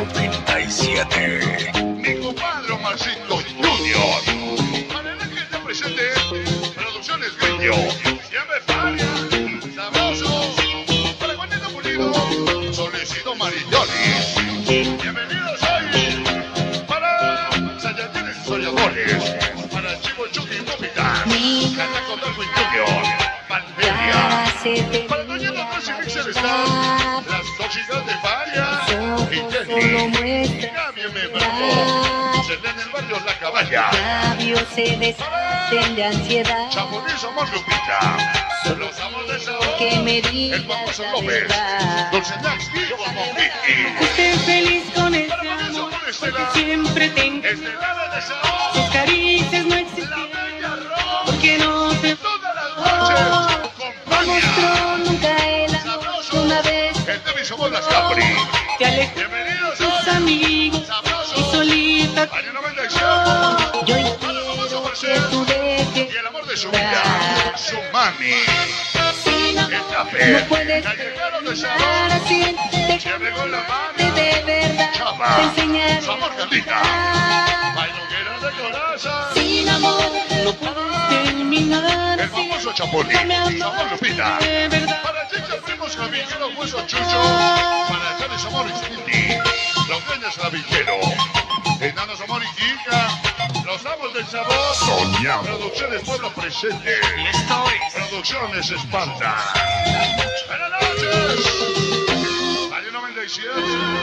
97. Mi compadre Marcito Junior. Para el ángel de presente, Producciones Grillo. Siempre Fania, sabroso. Para Juanito Pulido, Solicito Marillones. Bienvenidos hoy. Para Sayatines y Soñadores. Para Chivo Chucky y Popita. Canta con Darwin Junior. Valeria. Para Doñito Tres y Mixer están las tóxicas de Fania. Y Jenny. Gaby me bravo. Se ven en el barrio La Caballa. Labios se deshacen de ansiedad. Chapulín somos Lupita. Los amos de sabor. Que me El digas famoso la López. verdad. Dulce Nax y como Vicky. Esté feliz con ese Para Mauricio amor. con Porque Estela. siempre te engañó. Estelada de sabor. Sus caricias no La existieron. Bella Rock. Porque no te Todas las noches. Compañía. Demostró nunca el amor Sabroso. una vez. El TV somos las Capri. te alejó Bienvenidos de tus hoy. amigos y Sabroso. solita. Año 97. Yo Para famoso quiero que tú Mercedes. dejes. Y el amor de su vida. Su mami. Sin El amor, café. no puedes La llegaron de terminar sabor. así. Siempre con la Déjame mano. de verdad. Chapa. Te enseñaré. Sabor Carlita. a Bailogueras de coraza. Sin amor, No puedes terminar El así. famoso Chapulín. Déjame amar Sabor Lupita. de verdad. Para Chicha Primos Javillero Hueso Chucho. Para Charlie Somor y Cindy. Los Dueños Javillero. Enanos Amor y Kika. Los Amos del Sabor. Soñamos. Producciones Pueblo Presente. Producciones Esparta. Buenas noches. Año 97.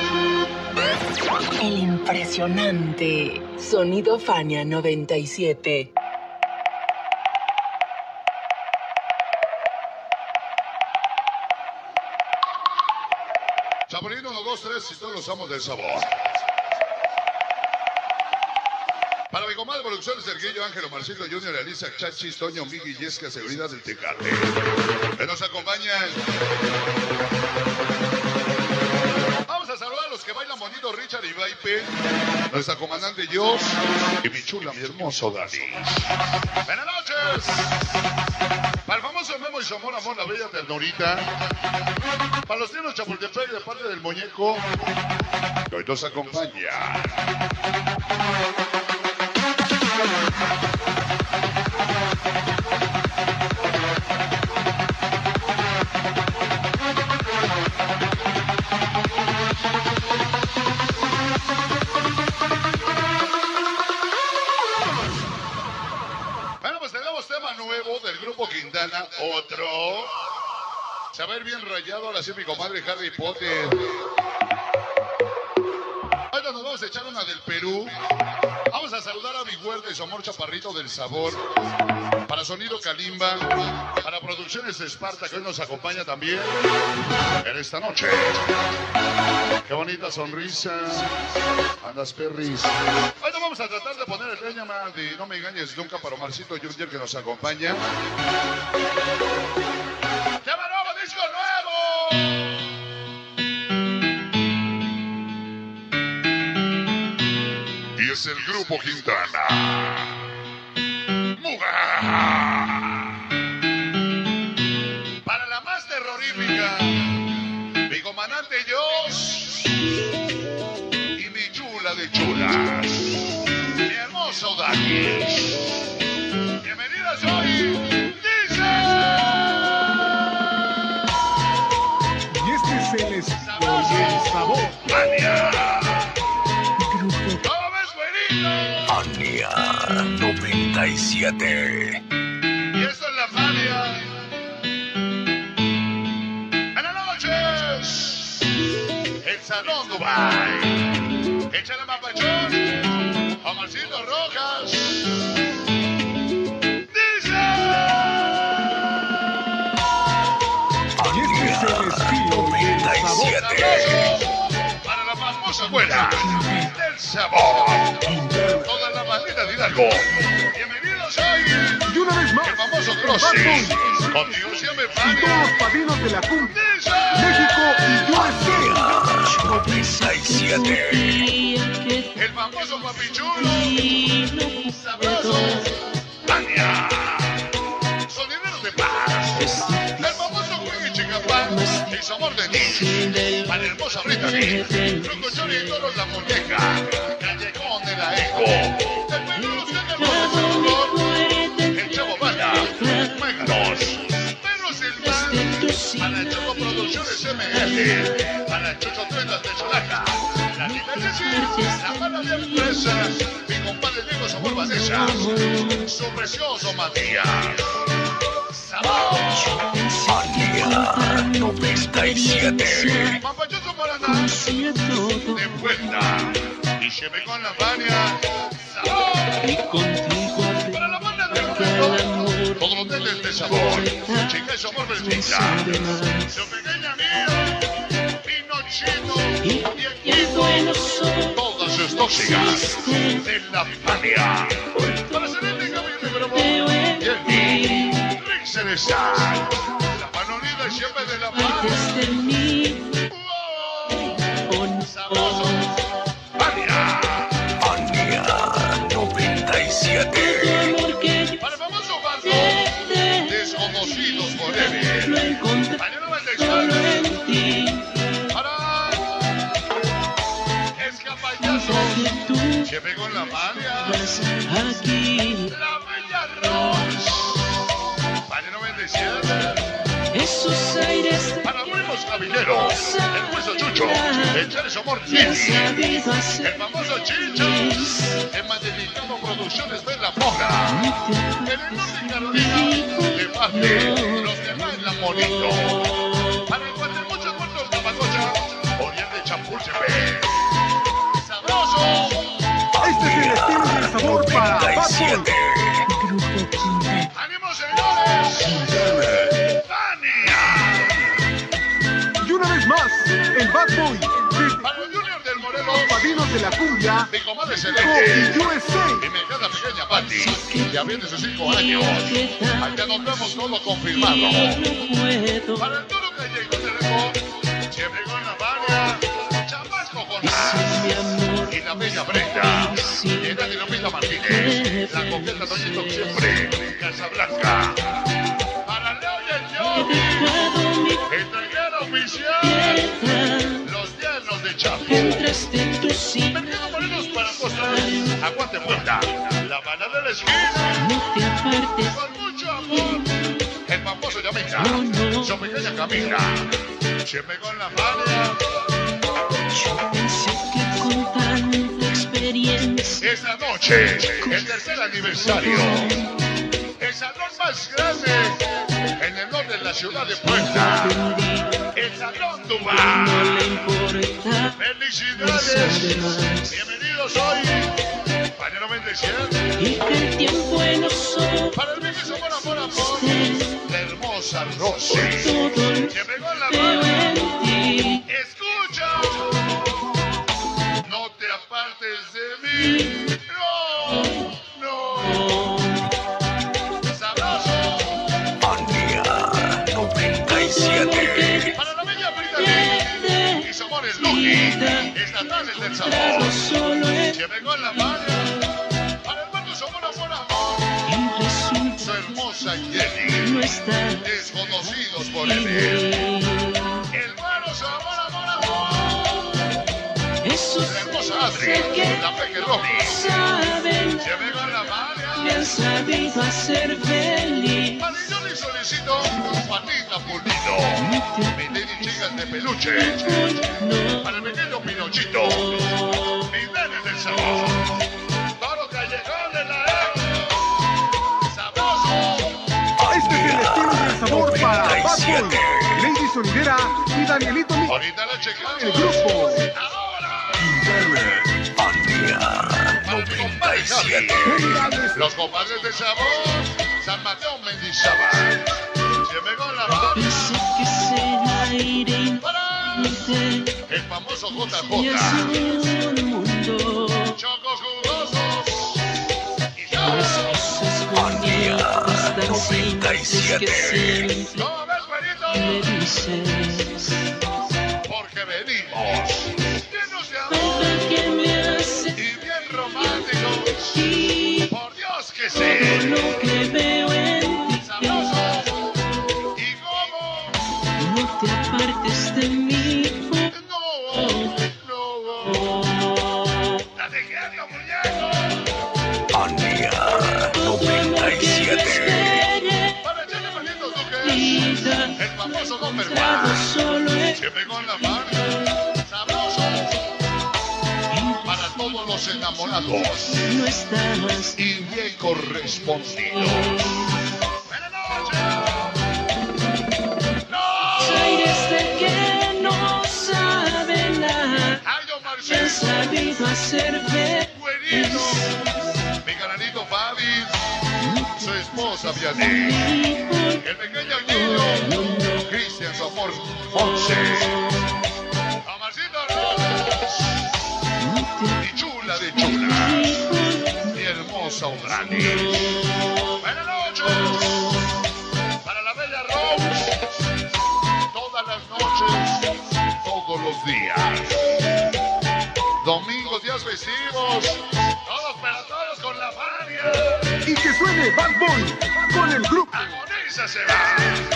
El impresionante Sonido Fania 97. Chapulín 1, 2, 3 y todos los amos del sabor. Para mi comadre Producciones Sergillo, Ángelo, Marcelo Junior, Elisa, Chachis, Toño, Miguel y Yesca, Seguridad del Tecate. Que nos acompañan. Vamos a saludar a los que bailan bonito, Richard y Vaipe, nuestra comandante Dios y mi chula, mi hermoso Dani. Buenas noches. Para el famoso Memo y su amor, amor, la bella ternurita. Para los tiernos Chapultepec de parte del muñeco, que hoy nos acompaña. Bueno, pues tenemos tema nuevo del grupo Quintana, otro. Se va a ver bien rayado ahora sí mi comadre Harry Potter. Ahora nos vamos a echar una del Perú. Vamos a saludar a mi huerta y su amor chaparrito del sabor. Para Sonido Kalimba. Para Producciones Esparta, que hoy nos acompaña también en esta noche. Qué bonita sonrisa. Andas perris. Hoy nos vamos a tratar de poner el tema de No me engañes nunca para Omarcito Junior, que nos acompaña. ¡Tema nuevo, disco nuevo! Y es el Grupo Quintana. Muga. Para la más terrorífica, mi comandante Dios y mi chula de chulas, mi hermoso Dani. Bienvenidas hoy, dice. Y este es el estilo y el sabor. Fania. Grupo ¿Cómo ves, güerito? Fania 97. Y esto es la Fania. Buenas noches. El Salón Dubai. Échale mapachón. Omarcito Rojas. Dice. Y este es el estilo y el sabor. Para la famosa abuela del sabor. Toda la bandera de Hidalgo. Bienvenidos hoy. Y una vez más, El famoso Bad Crossing. Boy Contigo siempre y todos los Fania. padrinos de la cumbia, Dice. México y USA. 97. El famoso papichulo. Sabroso. Fania. Sonideros de paz. El famoso Wiggy Chicapán. Y su amor de ti. Para la hermosa Brittany. Trucochón y toros la muñeca. Callejón de la Eco. El peludo que te el Chavo Banda. Megalos. Perros del Mar. Para el Choco Producciones ML. Para el Chocho 30 de Cholaca. La Tita Ceci. La mala de empresas. Mi compadre Diego Sabor Vanessa. Su precioso Matías. Sabor. Fania 97. Papachoso Paraná. De vuelta. Y lleve con la Fania. Sabor. Para la banda de Morelos. Todos los teles de sabor. Chica y su amor bendita. Su pequeña mía. Pinochito. Y Equito. Todas sus tóxicas. De la Fania. Para Celeste Gabriel de Bravo. Y el Rick Celestal. La mano unida y siempre de la paz. Sabroso. Fania. Fania 97. Para el famoso bando. Desconocidos por él. Año 97. Para Escapayazos. Siempre con la Fania. La Bella Rose. Año 97. Esos aires Para nuevos caballeros. El hueso Chucho. Echar su amor Lili. El famoso Chicho. El más delicado Producciones de la Mora. El enorme Carolina. De parte. Los demás en la Monito. Para el cual de muchos muertos de Bagocha. Oriente de Chapultepec. Sabroso. Este es el estilo y el sabor para Bad Boy. 97. ¡Ánimo, señores! ¡Fania! Y una vez más, el Bad Boy de Para el Junior del Morelos. los padrinos de la cumbia, Mi comadre México Celeste. y USA. Y mi cada pequeña Patti, ya viene sus 5 años. Allá nos vemos todo confirmado. Para el toro que llegó de Reco, siempre con la Fania, Chapasco con y la bella Brenda. Llega de Lupita Martínez, la coqueta Toñito siempre, Casablanca. Para Leo y el Johnny, entreguera oficial, los dianos de Chapo. Mercado Morelos para cosas, aguante puerta, la bala de la esquina, con mucho amor, el famoso Yamita, su pequeña Camila, siempre con la Fania. Esta noche, el tercer aniversario, el salón más grande en el norte de la ciudad de Puebla, el Salón Dubai. ¡Felicidades! Bienvenidos hoy, Fania 97. Para el Vicky Zamora por amor, la hermosa Rosy. Que pegó en la mano. Escucha. No te apartes de mí. No, no. Sabroso. Fania 97. Para la bella Brittany. Y su amor es Lucky. Esta tarde es del sabor. Que pegó en la mano. Angeli. no estás Desconocidos por en él. mí. El bueno es amor, amor, amor. Eso La hermosa Adri, la peque Rocky. saben, Se me con la mano. me han sabido hacer feliz. Para yo le solicito Juanita Pulido. Mi lady chicas de peluche. No, Para el pequeño Pinochito. Mis nenes del sabor. Toro Callejón de la E. Sabroso. Este es el estilo y el sabor para Bad Boy, Lady Sonidera y Danielito Mi. Ahorita la checamos. El grupo. Ahora. Manía 97. Los compadres de sabor. San Mateo Mendizábal. Se me con la mano. pensé que ese aire Para inocente el famoso me JJ. hacía un mundo. Chocos jugosos. Y Cosas bonitas tan simples que siempre ¿Cómo ves, me güerito? dices. Porque venimos llenos de amor Falta que me hace y bien románticos. y Por Dios que todo sí. lo que veo en ti. Sabrosos. ¿Y cómo? No te apartes de mí. No. Date quieto, muñeco. Manía Todo amor que yo 97. espere, Para echarle malitos, Duque. vida, El famoso Number dado One. solo es Siempre con la mano. Sabrosos. Para todos los enamorados no estás. y bien correspondidos. Buenas noches. ¡No! Aires de que no saben nada, ¡Ay, don me han Marcelo! sabido hacer feliz. ¡Buenito! Mi canalito Fabi, su esposa Vianney, el pequeño niño, Cristian, su amor, Ponce, Amarcito Rojas, mi chula de chula, mi hermosa Obrani. Buenas noches para la bella Rose, todas las noches, todos los días. Domingos, días festivos, todos para todos con la Fania. Y que suene Bad Boy con el grupo. Agoniza se va.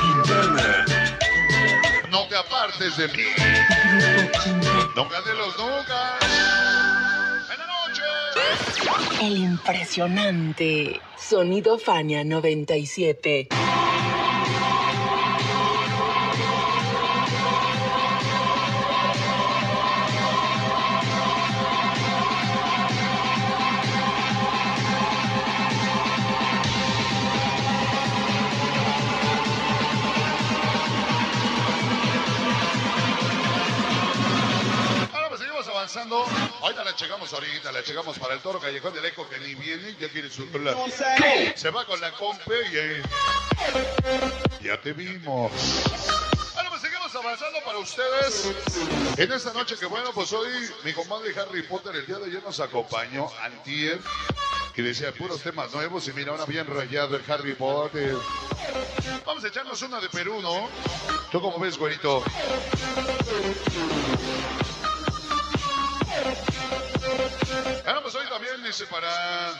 No te apartes de mí. Nunca de los nunca. Buenas noches. El impresionante Sonido Fania 97. Ahora pues seguimos avanzando. Ahorita la checamos para el Toro Callejón del Eco que ni viene, ya quiere su se va con la compe y ya te vimos. Ahora pues seguimos avanzando para ustedes. En esta noche que bueno, pues hoy mi compadre Harry Potter el día de ayer nos acompañó antier. Que decía puros temas nuevos y mira, una bien rayado el Harry Potter. Vamos a echarnos una de Perú, ¿no? ¿Tú cómo ves, güerito? Bueno, pues hoy también dice para...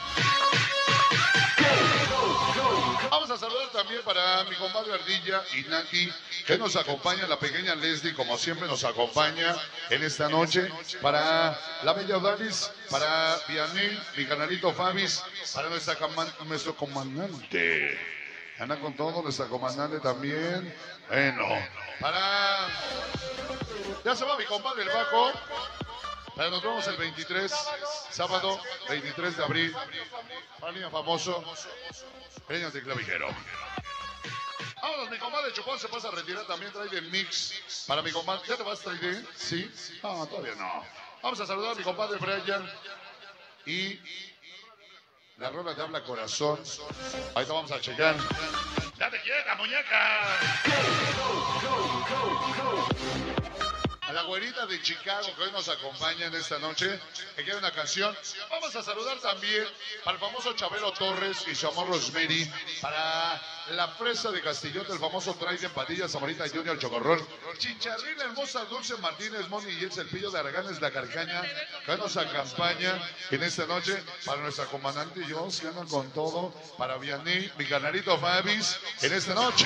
Vamos a saludar también para mi compadre Ardilla y Naki, que nos acompaña, la pequeña Leslie, como siempre nos acompaña en esta noche, para la bella Odalis, para Vianney, mi canalito Fabis, para nuestro comandante. Anda con todo, nuestra comandante también. Bueno, para... Ya se va mi compadre el Baco. Pero nos vemos el 23, sábado 23 de abril. Para niño famoso, Peñas de Clavijero. Vámonos, mi compadre Chupón se pasa a retirar. También trae el mix para mi compadre. ¿Ya te vas a traer? ¿Sí? No, todavía no. Vamos a saludar a mi compadre Brian. Y la rola te habla corazón. Ahorita vamos a checar. ¡Date quieta, muñeca! a la güerita de Chicago que hoy nos acompaña en esta noche, que quiere una canción. Vamos a saludar también para el famoso Chabelo Torres y su amor Rosemary, para la fresa de Castillote, el famoso Traiden Padilla, Zamorita Junior Chocorrol, Chicharrín Hermosa, Dulce Martínez, Moni y el Cepillo de Araganes, La Carcaña, que hoy nos acompaña en esta noche, para nuestra comandante Jos, que andan con todo, para Vianney, mi canarito Fabis, en esta noche.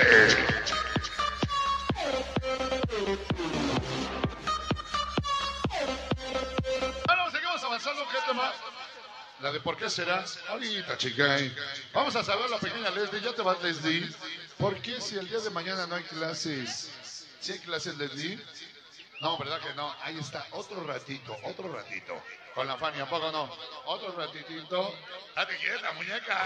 Bueno, seguimos avanzando. ¿Qué tema? La de ¿por qué será? Ahorita, chica. Vamos a saludar a la pequeña Leslie. ¿Ya te vas, Leslie? ¿Por qué si el día de mañana no hay clases? ¿Sí hay clases, Leslie? No, ¿verdad que no? Ahí está, otro ratito. Con la Fanny, ¿a poco no? Otro ratitito. ¡Date quieta, muñeca!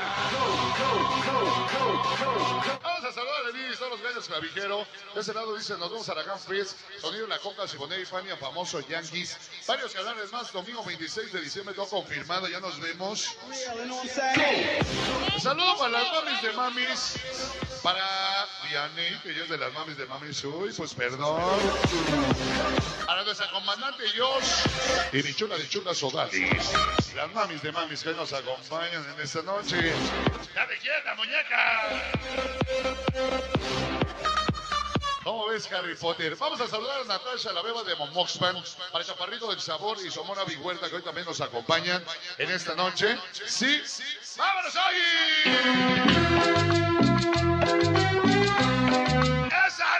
Vamos a saludar a Liz, todos los gallos clavijeros. De ese lado dice, nos vamos a Aragán Frizz, Sonido La Coca, Siboney, Fanny, famoso Yankees. Varios canales más, domingo 26 de diciembre, todo confirmado, ya nos vemos. Saludos para las mamis de mamis. Para Vianney, que yo es de las mamis de mamis. Uy, pues perdón. Para nuestra comandante Josh y mi chula de chulas Odalis. Las mamis de mamis que nos acompañan en esta noche. ¡Date quieta, muñeca! ¿Cómo ves, Harry Potter? Vamos a saludar a Natasha, la beba de Momoxpan, para Chaparrito del Sabor y su amor a Vigüerta, que hoy también nos acompañan en esta noche. ¡Sí! ¡Vámonos ahí! ¡Esa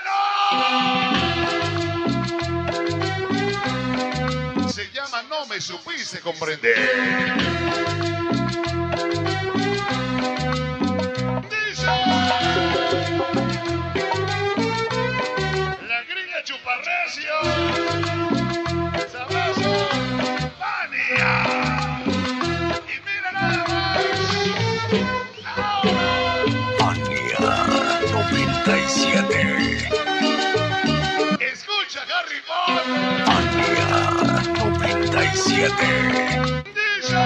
no! Se llama No me supiste comprender. Dice la gringa chuparrecio, sabroso, Fania. Y mira nada más. Fania 97. Escucha, Harry Potter. Fania 97. Dice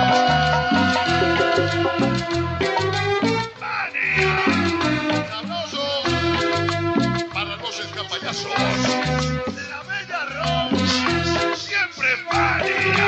Fania, sabroso, para los escapayazos. La bella Rose, siempre Fania.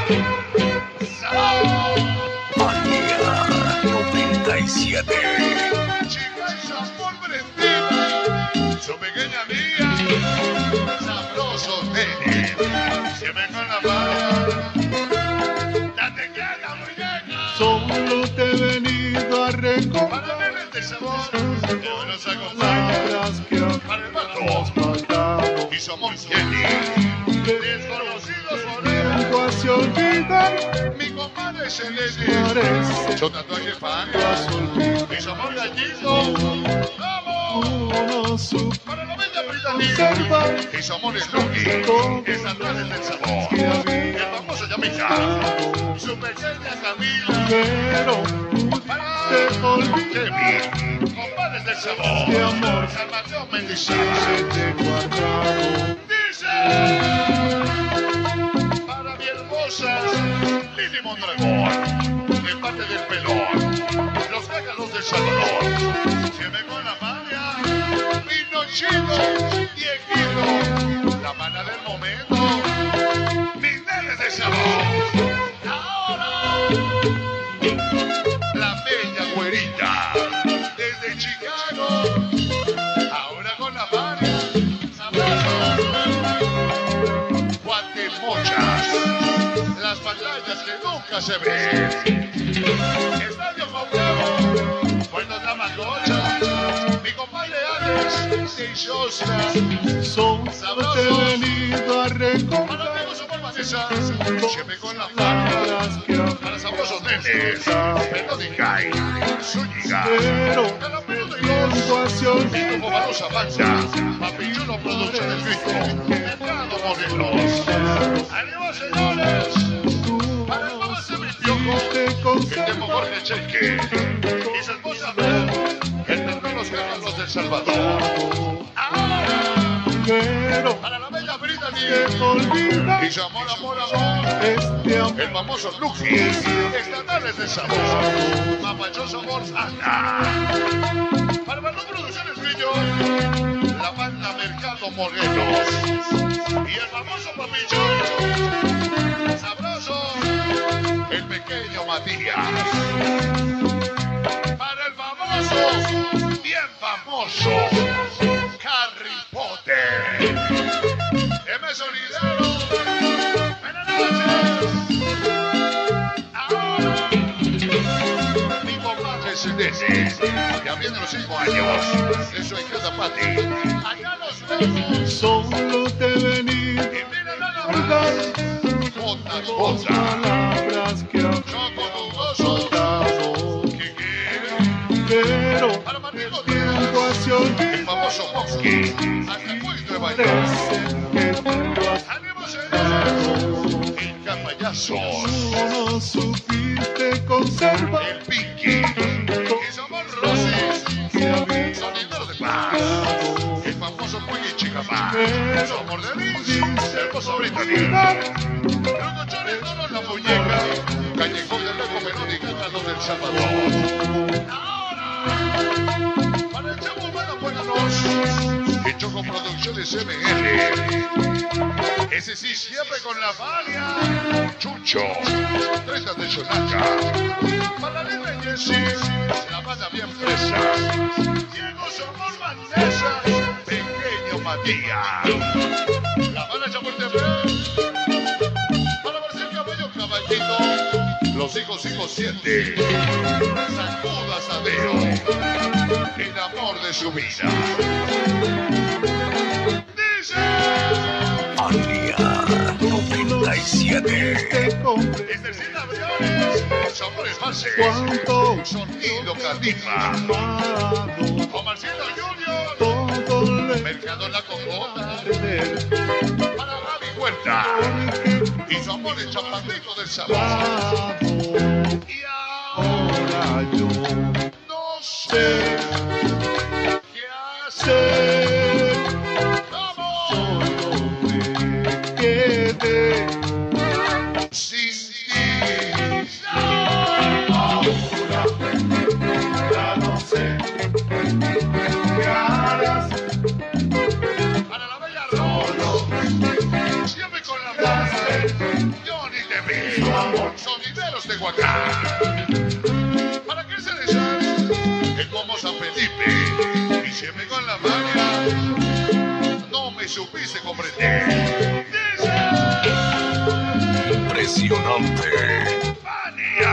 Sabor. Fania 97. Chica y sabor prendida, su pequeña mía, sabroso nene, se me con la mano, date quieta, muñeca. Solo te he venido a Para recordar nenes de sabor, que hoy nos acompaña, que para el pato faltado. y su amor Jenny, desconocidos por él, Vengo hacia olvidar, mi compadre Celeste, parece su tatuaje fan, has olvidado. y su amor gallito, vamos. No supe Para la bella británica observar y su amor es Lucky, es Andrade del Sabor, que el había, famoso Yamita, su pequeña Camila, pero para te olvidé Kevin, compadres del Sabor, de amor San Mateo Mendizábal, que te he guardado. dice para mi hermosa Lili Mondragón, de parte del Pelón, los cácaros del Salvador, siempre con la María, Pinochito y Equipo, la mana del momento, mis nenes de sabor. Ahora, la bella güerita, desde Chicago, ahora con la María, sabroso, Guatemochas, las pantallas que nunca se ven, Estadio Cuauhtémoc, Buenos de Amacocha, mi compadre Alex, de Xostra, Solo te he venido a para recordar, amigos por Vanessa, siempre con la Fania, para sabrosos nenes, Melódica y Zúñiga, pero Caramelo de vengo Dios, hacia y olvidar, como Barosa Banda, Papichulo Producción del Grito, Entrando Morelos. ¡Ánimo, señores! Para el mamá se me piojo, te el tiempo conservo, Jorge Cheque, y su esposa Bel, el de los Carlos del Salvador. Ahora, pero para la bella Brittany, te olvidar y su amor, amor, amor, este amor. el famoso Lucky, estatales de sabor, Mapachón Sabor Ana. Para Balón Producciones Brillo, la banda Mercado los morenos. Y el famoso papichón, sabroso, el pequeño Matías. Para el famoso, bien famoso, Harry Potter. M. Solidero. Buenas noches. Ahora, mi compadre Celeste. Ya vienen los 5 años. Eso en casa, Pati. Acá nos vemos. Solo te venir. Y mira nada más. Jota. Palabras que han Choco Lugoso. pero Para Martín Gutiérrez. tiempo hacia El olvidar. famoso Mosky. Hasta muy Nueva York. Parece que tú has ¡Ánimo, señores! El Capayazos. no supiste conservar. El Pinky. Y somos Rosis. Sonidero de paz. El famoso Puyi Chicapá. Somos de Liz. Hermoso Britannia. Los cochones todos en la muñeca. Callejón del Leco Perón y Cántalo del Salvador. Ahora, para el chavo bueno, buenas noches. Hecho con Producciones ML. Ese sí, siempre con la Fania. Chucho. 30 de Chonaca. Para la nena Jessie. La banda bien fresa. Diego Somos Vanessa. Pequeño Matías. La banda Chapultepec. Para Marcel Cabello Caballito. Los hijos 7. Sacuda Sadeo. El amor de su vida. Dice. Fania 97. Te compré Es decir, aviones. Sabores base. cuánto Sonido Califa. amado. Omarcito Junior. Todo le Mercado La Cocota. perder. Para Gaby Huerta. Y su amor el chapatito del sabor. Dado. Y ahora Ahora yo no sé qué hacer. sé. Vamos. Solo me quedé. Sin ti. Ya no sé qué harás. Para la bella Rolo. Siempre con la base. Johnny de mí. Sonideros de Huacán. ¿Para qué se desean? El como San Felipe. Y siempre con la magia. No me supiste comprender. Dice. Impresionante. Fania.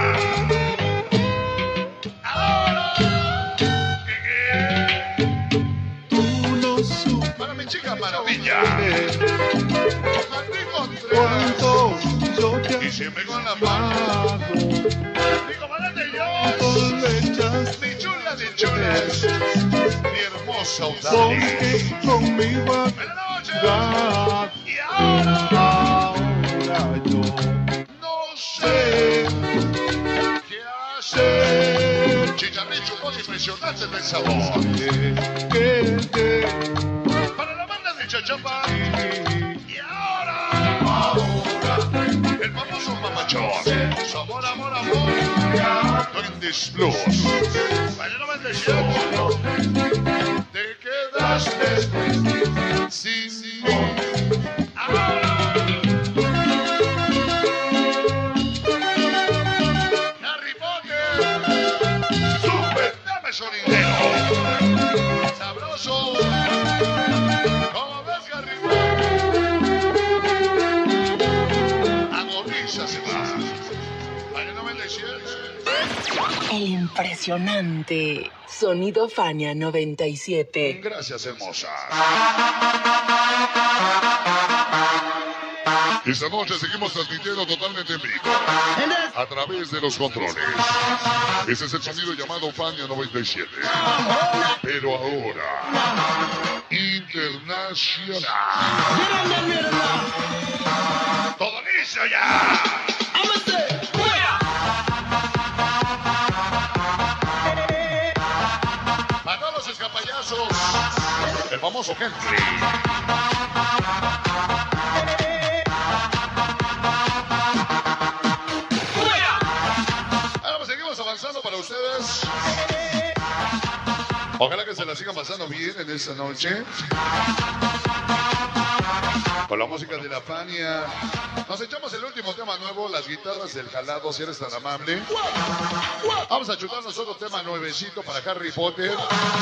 Ahora. Tú no supiste Para mi chica maravilla. Martín Contreras. cuánto yo te Y siempre con la mano. amado. Mi comandante Dios. Le echaste Mi chula de chulas. Mi hermosa Udali. porque conmigo Buenas noches. andar. Y ahora Ahora yo no sé sé qué hacer. ser Chicharrín chupón impresionante del sabor. quedé. Para la banda de Chachapa. Y ahora el famoso mamachón. Sabor, amor, amor. Duendes Blues. Año 98. Te quedaste sin mí. Ahora. Harry Potter. Super. Dame sonidero. Sabroso. ¿Cómo ves, Harry Potter? Agoniza se va. Año 97. El impresionante Sonido Fania 97. Gracias, hermosa. Esta noche seguimos transmitiendo totalmente en vivo a través de los controles. Ese es el sonido llamado Fania 97. Pero ahora, internacional. ¡Todo listo ya! Para todos los escapayazos, el famoso Henry. Ahora seguimos avanzando para ustedes. Ojalá que se la sigan pasando bien en esta noche. Con la música de la Fania. Nos echamos el último tema nuevo, las guitarras del jalado, si eres tan amable. Vamos a chutarnos otro tema nuevecito para Harry Potter.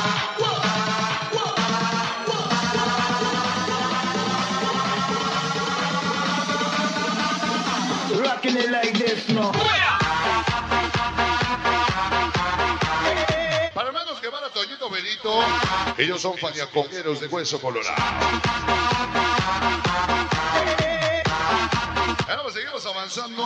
Rocking it like this, no. Para hermanos que van a Toñito Benito, ellos son faniacongueros de hueso colorado. Ahora pues seguimos avanzando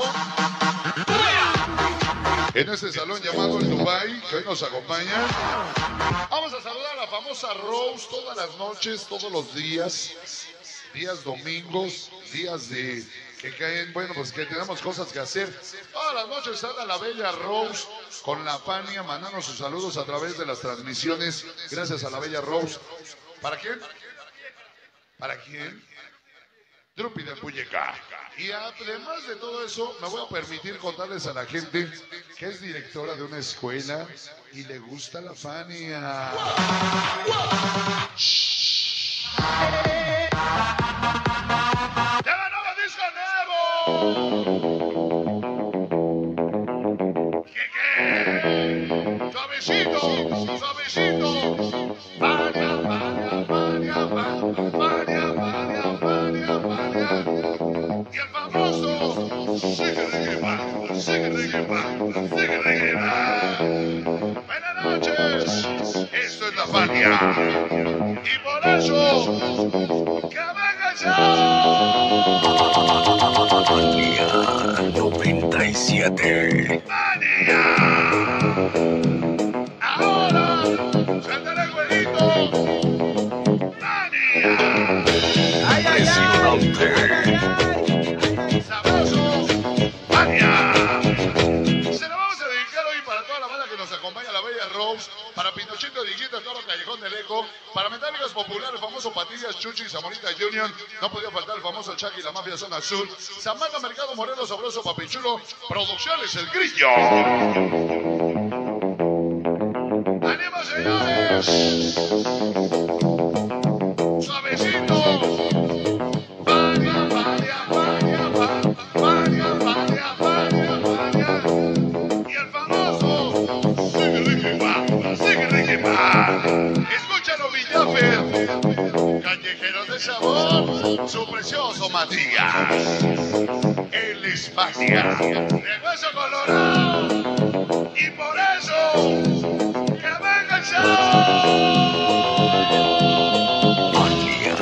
en este salón llamado el Dubai, que hoy nos acompaña. Vamos a saludar a la famosa Rose todas las noches, todos los días domingos, días de que caen, bueno, pues que tenemos cosas que hacer. Todas las noches anda la bella Rose con la Fania, mandando sus saludos a través de las transmisiones. Gracias a la bella Rose. ¿Para quién? ¿Para quién? Drupi de Puyeca. Y además de todo eso, me voy a permitir contarles a la gente que es directora de una escuela y le gusta la Fania. ¡Lleva nuevo disco nuevo! ¿Qué? Suavecito, suavecito. Fania, Fania, Fania, Fania, Fania, Fania, Fania. Y el famoso sigue reggae Buenas noches, esto es la Fania. Y por eso, que venga el show. Fania 97. Fania. Ahora, suéltale el jueguito. Fania. Impresionante. Sabroso. Fania. Se lo vamos a dedicar hoy para toda la banda que nos acompaña, la bella Rose, para Pinochito, Diguito, todo Callejón del Eco, para Metálicos Popular, el famoso Patillas, Chuchi, Zamorita Union, no podía faltar el famoso Chucky, la Mafia Zona Sur, Zamanga, Mercado Moreno, Sabroso, Papichulo, Producciones El Grillo. ¡Ánimo, señores! Suavecito. Fania, Fania, Fania, Fania, Fania, Fania, Fania. Y el famoso sigue Ricky Man. Escúchalo, Villafer. Callejeros de sabor, su precioso Matías. Él es Fania, de hueso colorado. Y por eso, que venga el show. Fania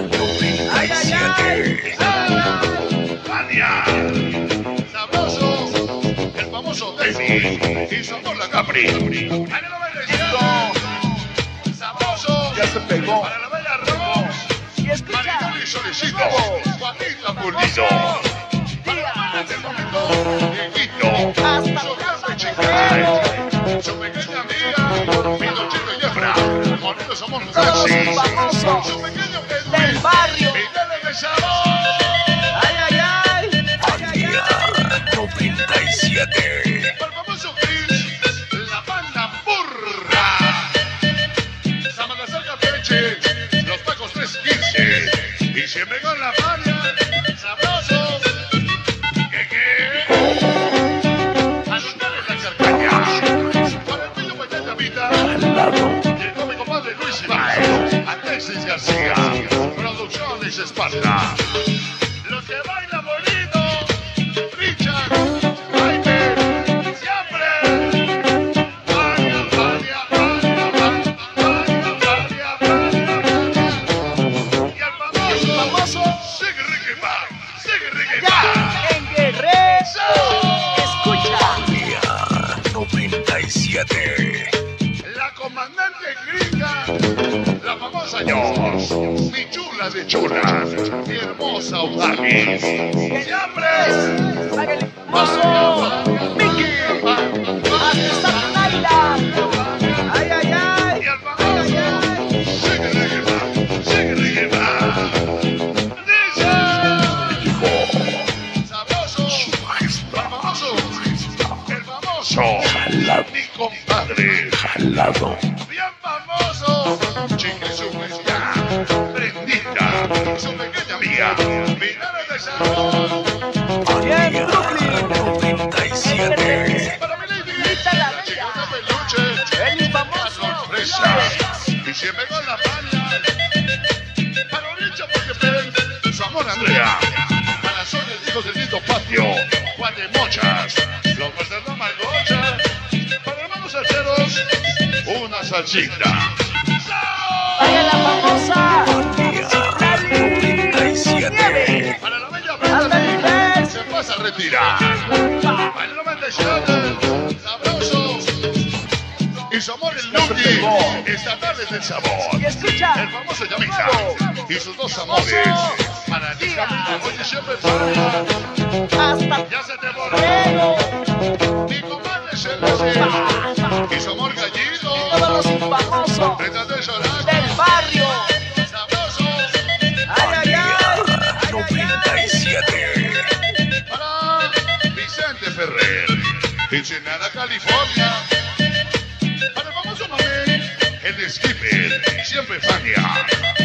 97. Fania. Sabroso, el famoso Desi y su amor la Capri. ¡Ánimo, bendecido! Sabroso, Ya se pegó. para la bella Rose. Maricón y Solicito, Juanita Pulido. Para la madre del momento, Dieguito. Su jefe Chicay. Su pequeña amiga, Pinochito y Jefra. Con ellos somos los Desi. Su pequeño Edwin. Miguel de Sabor. Fania 97. Para el famoso Chris, la banda burra. Samanazar Campeche, los tacos 315. Y siempre con la Fania, sabroso. ¿Qué? A los tales la carcaña. Para el pillo Pachanamita. Llegó mi compadre Luis Ibaez. Alexis García. Producciones Esparta. Los que bailan bonito. Richard. Jaime. Siempre. Fania, Fania, Fania, Fania, Fania, Fania, Fania. Y el famoso sigue Ricky Man. Sigue Ricky Man. Fania 97. La comandante gringa, la famosa Joss, mi chula de chulas, mi hermosa Udani. Siempre hermoso Mickey, y el famoso sigue Ricky Man, sigue Ricky Man. Dice sabroso, el famoso, mi compadre. Jalado. Bien famoso. Chica y su bestia, prendida, su pequeña amiga, mirada de sabor. Manía 97. Para mi lady, la chicana peluche, la sorpresa, y siempre con la paña. Para Oricha porque ven su amor Andrea. Para Sonia, hijos del Tito Patio, Juan de Mochas, los de la Margocha. Para hermanos salseros, una salsita. ¡Vaya la famosa! Manía 97. Para la bella Brenda, se pasa a retirar. Para el 97, sabroso. Y su amor el Lucky, estatales del sabor. Y escucha. El famoso Yamita y sus dos amores. Para el Camila, oye siempre para. Hasta Ya se te borró. Mi comadre se lo sé. Y su amor Gallito. todos los infamosos Detrás de llorar. del barrio. Sabroso. ¡Ay, ay, ay! 97. Para Vicente Ferrer. Ensenada, California. Para el famoso Mamey. El skipper. Siempre Fania.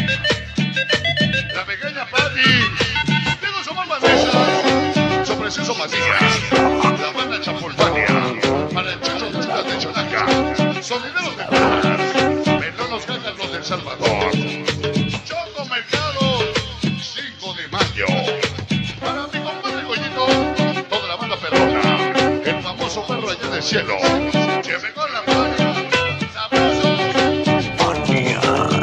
La pequeña Patty. Digo su amor Vanessa. Su precioso Macías. La banda Chapulpania. Para el Chucho de Cholaca. Sonideros de Juárez. Melonos Cácaros del Salvador. Choco Mercado. 5 de mayo. Para mi compadre Goyito. Toda la banda perrona. El famoso perro allá del cielo. Siempre con la mano. Sabroso. Manía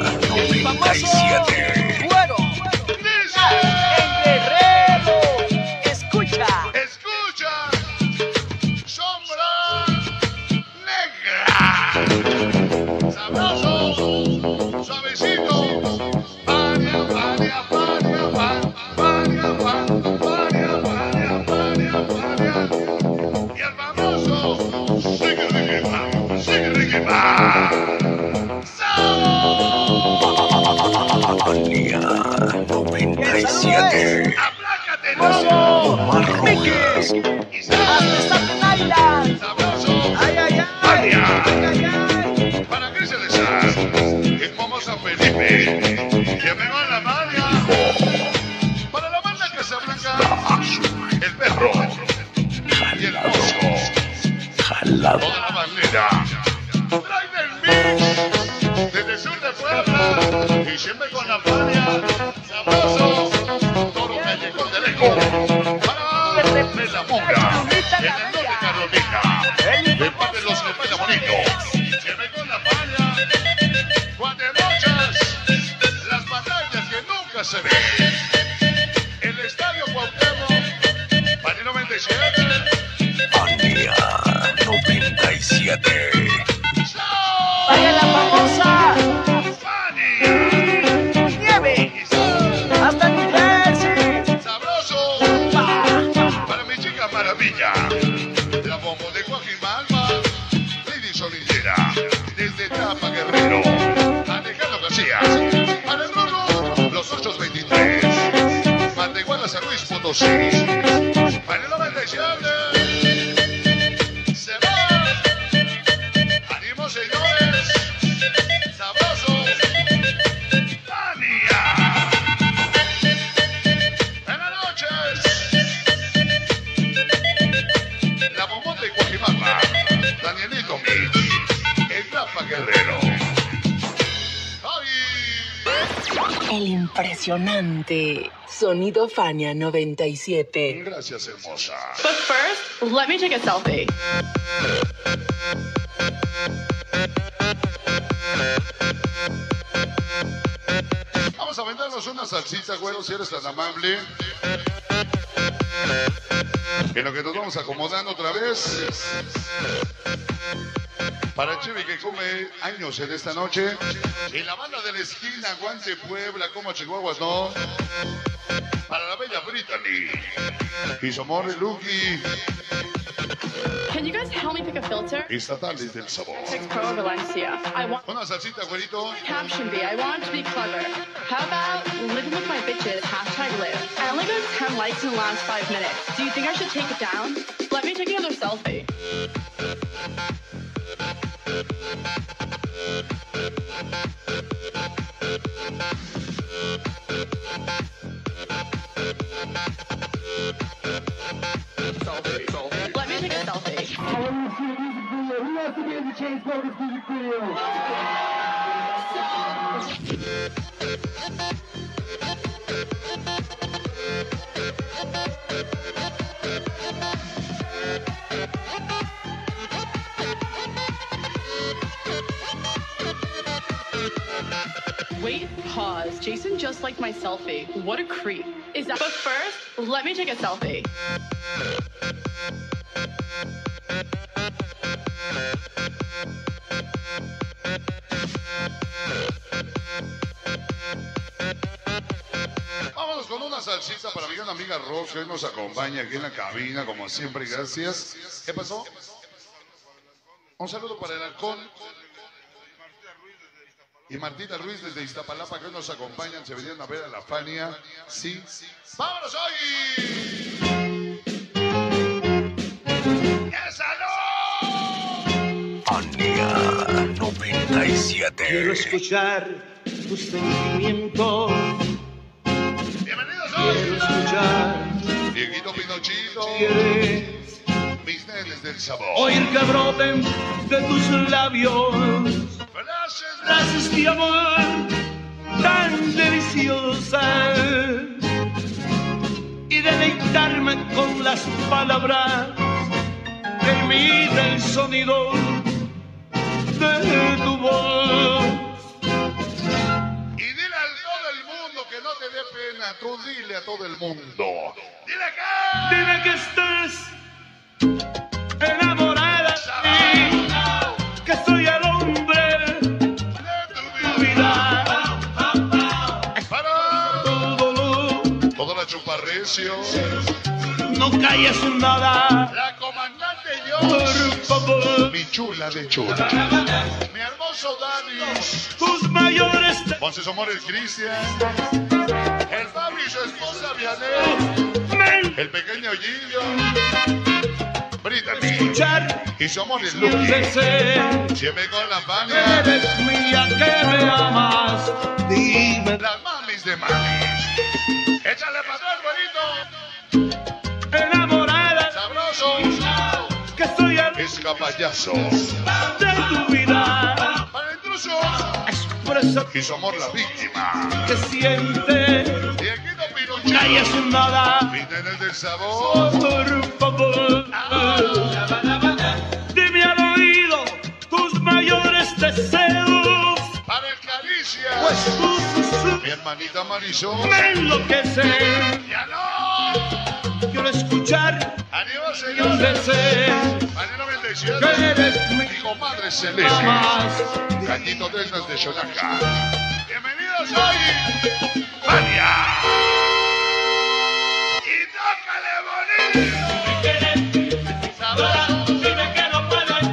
97. Bueno, Dice. en Guerrero. Escucha. Escucha, sombra negra. Sabroso, suavecito. Paria, paria, paria, paria, paria, paria, paria, paria. Y el famoso Ricky Ricky Man, Ricky Ricky Man. Manía 97. Aplácate, Omar Rojas. y sabroso. Sabroso. ¡Ay, ay, ay! Paria. ¡Ay, ay, ay! Para que se les el famoso San Felipe, que me va la María. Para la banda Casablanca, el perro y el oso. Jalado. Toda la bandera. Traen el mix desde el sur de Puebla y siempre con la María. Sabroso, toro callejón de lejos. Para la Mura, en el norte de Carolina. De parte de los que baila bonito. Siempre con la María. Juan de Mochas, las batallas que nunca se ven. El estadio Cuauhtémoc, para el 97. Manía 97. ¡Vaya la famosa! Fanny, ¡Nieve! ¡Hasta New Jersey! sabroso, para mi chica maravilla. La bombo de Coajimalpa, Lady Sonidera, desde Tapa Guerrero. Alejandro García, para el Rolo, los 823. Matehuala San Luis Potosí, para el 97. Se va. ¡Ánimo, señores! ¡Sabroso! ¡Tania! ¡Buenas noches! La bombón de Coajimalpa, Danielito Mix, el Tapa Guerrero. ¡Ay! El impresionante Sonido Fania 97. Gracias, hermosa. But first, let me take a selfie. Vamos a vendernos una salsita, güero, si eres tan amable. En lo que nos vamos acomodando otra vez. Para el Chevy que come años en esta noche. Y la banda de la esquina, Aguante Puebla, como Chihuahuas, no. Para la bella Brittany. Y su amor, Lucky. Can you guys help me pick a filter? Estatales del sabor. 6 Pro Valencia. I want Una salsita, güerito. caption B. I want it to be clever. How about living with my bitches, hashtag live. I only got 10 likes in the last 5 minutes. Do you think I should take it down? Let me take another selfie. wants to be in the Chainsmokers music video? Wait, pause. Jason just liked my selfie. What a creep. Is that? But first, let me take a selfie. Vámonos con una salsita para mi gran amiga Rox, que hoy nos acompaña aquí en la cabina, como siempre, gracias. ¿Qué pasó? Un saludo para el halcón. Y Martita Ruiz desde Iztapalapa, que hoy nos acompañan, se vinieron a ver a la Fania. Sí. ¡Vámonos hoy! ¡Esa no! Fania 97. Quiero escuchar tus sentimientos. Bienvenidos hoy. Quiero escuchar. Dieguito Pinochito. ¿Quieres mis nenes del sabor? oír que broten de tus labios frases de amor tan deliciosas y deleitarme con las palabras que imiten el sonido de tu voz. Y dile a todo el mundo que no te dé pena, tú dile a todo el mundo. Dile que estás enamorada de mí, que soy el hombre de tu vida. Para todo la chuparrecio. No calles nada. La comandante Por yo. favor. Mi chula de chula. Mi hermoso Dani. Tus mayores Monses Amores Cristian. El Fabi y su esposa Vianey. El pequeño Gillo. Brittany. escuchar Y su amor es un Lucky. deseo. Siempre con la Fania. Eres mía que me amas. Dime. Las mamis de mamis. Échale para atrás, bonito. Enamorada. Sabroso. Que soy el Escapayazo. de tu vida. Para intrusos. Expresa Y su amor la víctima. que siente. Dieguito Calles Pirochito. nada. Mis nenes del sabor. Por favor. Dime al oído tus mayores deseos. Para el Caricia. Pues tus susurros Mi hermanita Marisol. me enloquecen. ¡Ya no! Quiero escuchar ¡Arriba, un señor! deseo. Año Que 97. eres mi Mi comadre Celeste. más. Gallito Desnas de Xonaca. Bienvenidos hoy. Fania. Y tócale bonito. Sabroso. Dime que no puedo.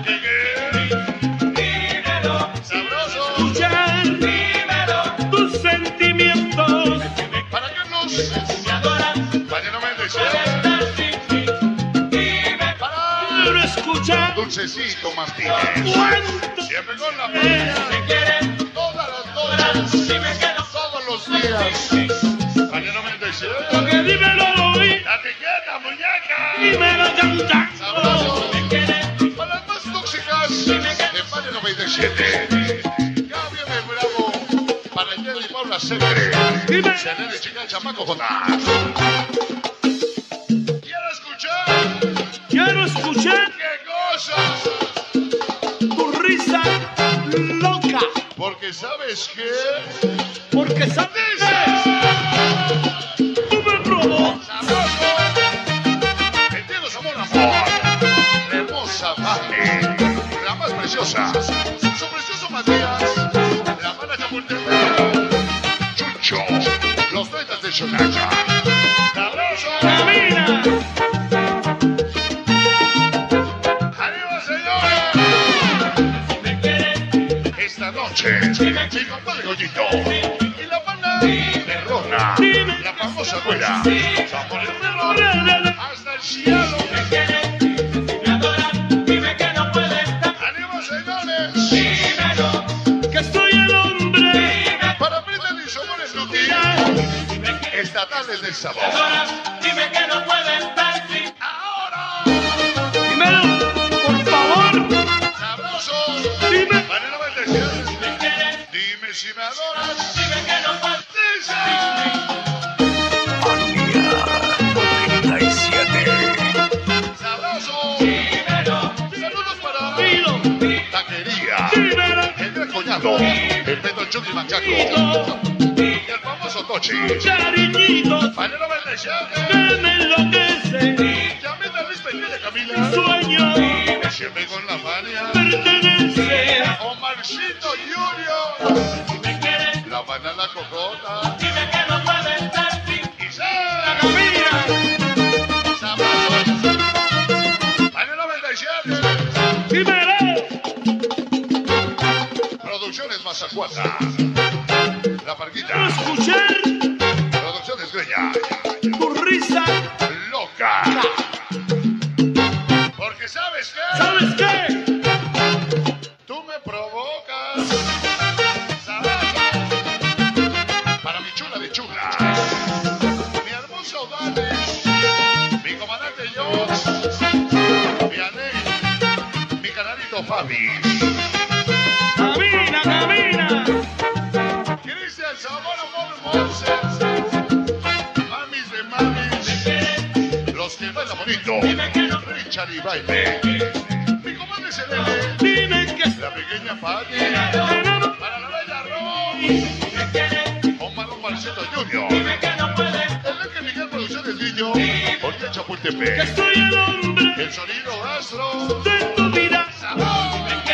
Dímelo. Sabroso. Escuchar. Dímelo. Tus sentimientos. ¿Para qué nos? Me adoran. Año 97. Estar sin ti. Dime. Para Quiero escuchar. Dulcecito Martínez. ¿Cuánto Siempre con la Fania. me quieres? Todas las noches. Dime que no. Todos los días. Año 97. Porque dímelo al oído. La etiqueta, muñeca. Dímelo cantando. Sabroso. Me quieres. Para las más tóxicas de Fania 97. Gabriel Bravo. Para Jenny y Paula Segre. Dime. Selene Chica Chamaco J. Quiero escuchar. Quiero escuchar ¡Qué cosas! tu risa loca. Porque sabes que. Porque sabes. Tú me provocas. Sabroso. Entiendo su amor, amor. La hermosa Vane. La más preciosa. Su precioso Matías. La mala Chapultepec. Chucho. Los 30 de Xonaca. Sabroso. Camina. ¡Arriba, señores! Me quieres. Esta noche, mi compadre Goyito y la banda Perrona, la famosa güera, Amores Perrón, hasta el cielo. Me quieres. Me adoran. Dime que no puedes estar. ¡Ánimo, señores! Dímelo. Que soy el hombre. Para Brittany y Somores Luti, estatales del sabor. Dime que no puedes estar sin. ¡Ahora! Dímelo. Por favor. ¡Sabroso! adoras, Dime que no puedes. Fania 97. Sabroso. Dímelo. Saludos para Dilo. Taquería. Dímelo. El gran coñado. El Beto Chucky Macaco. Y el famoso Tochi. Cariñitos. Panero Valdellante. Que me enloquece. Llamita Luis Peña Camila. Sueño. Siempre con la Fania. Pertenece. Omarcito Junior. Si me quieres. La banana cocota. Dime que no puedes estar sin. Isaac. Camina. Sabrosos. Panero 97. Dímelo. Producciones Mazacuata. La Parquita. Escuchar Producciones Greña. tu risa. Loca. Porque ¿sabes qué? ¿Sabes qué? Tú me provocas. Sabroso. Para mi chula de chula. Mi hermoso Dani. Mi comandante Josh. Mi Anel. Mi canalito Fabi. Camina, camina. Cristian Zamora Monses. Mamis de mamis. Los que bailan bonito. Richard y Baile. Mi comadre Celeste. Dime que La pequeña Fanny. Para la bella Rose. Omar Marcito Junior. El Enque Miguel Producciones Niño. Porque Chapultepec. soy el hombre El sonido Astro. de tu vida. Sabor.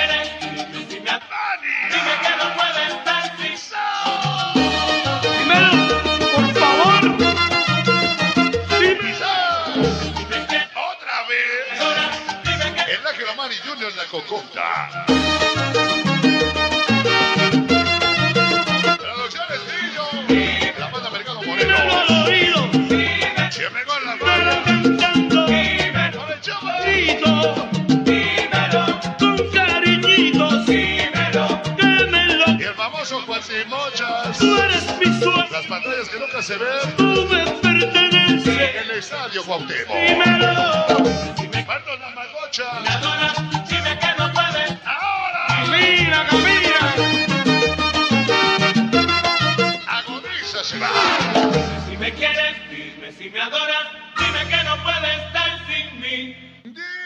Dímelo, por favor. Dime. Otra vez. El Ángel Amari Junior La Cocota. Producciones Niño. La banda Mercado Dímelo Moreno. al oído. Siempre con la Para mano. cantando. Con el chava. Grito. Con cariñitos. Que me enloquece. Y el famoso Cuasimochas. Tú eres mi sueño. Las pantallas que nunca se ven. Tú me perteneces. El Estadio Cuauhtémoc. Dímelo. Parto la Magocha. Dime que no puedes. Ahora. Camina, camina. Agoniza se va. Si me quieres, dime si me adoras. Dime que no puedes estar sin mí.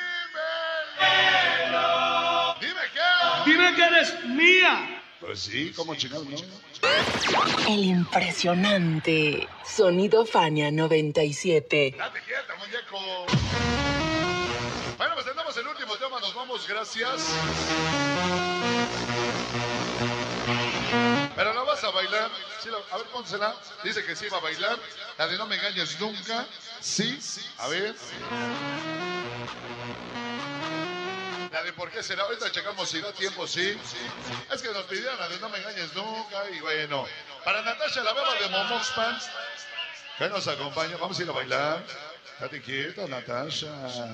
Dímelo. Dime qué. Dime que eres mía. Pues sí, como chingado, ¿no? El impresionante Sonido Fania 97. Date quieta, muñeco. Bueno, pues tenemos el último tema. Nos vamos, gracias. Pero no vas a bailar. Sí, a ver, pónsela. Dice que sí va a bailar. La de No Me Engañes Nunca. Sí. A ver. La de por qué será. Ahorita checamos si da tiempo, sí. Es que nos pidieron la de No Me Engañes Nunca. Y bueno. Para Natasha, la beba de Momoxpan, que nos acompaña. Vamos a ir a bailar. Date quieta, Natasha.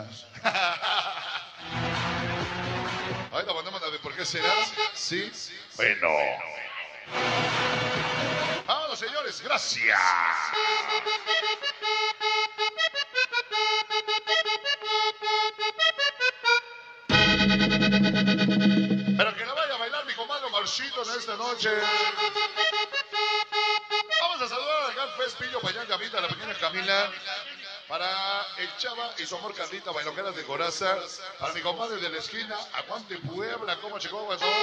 Ahorita ponemos la de por qué será. Sí. Bueno. Vámonos, señores. Gracias. Pero que no vaya a bailar mi comadre Marcito en esta noche. Vamos a saludar al gran Fest Pillo Payán Camila, la pequeña Camila. Para el Chava y su amor Carlita, bailoqueras de coraza. Para mi comadre de la esquina, Aguante Puebla, como Chihuahua, ¿no?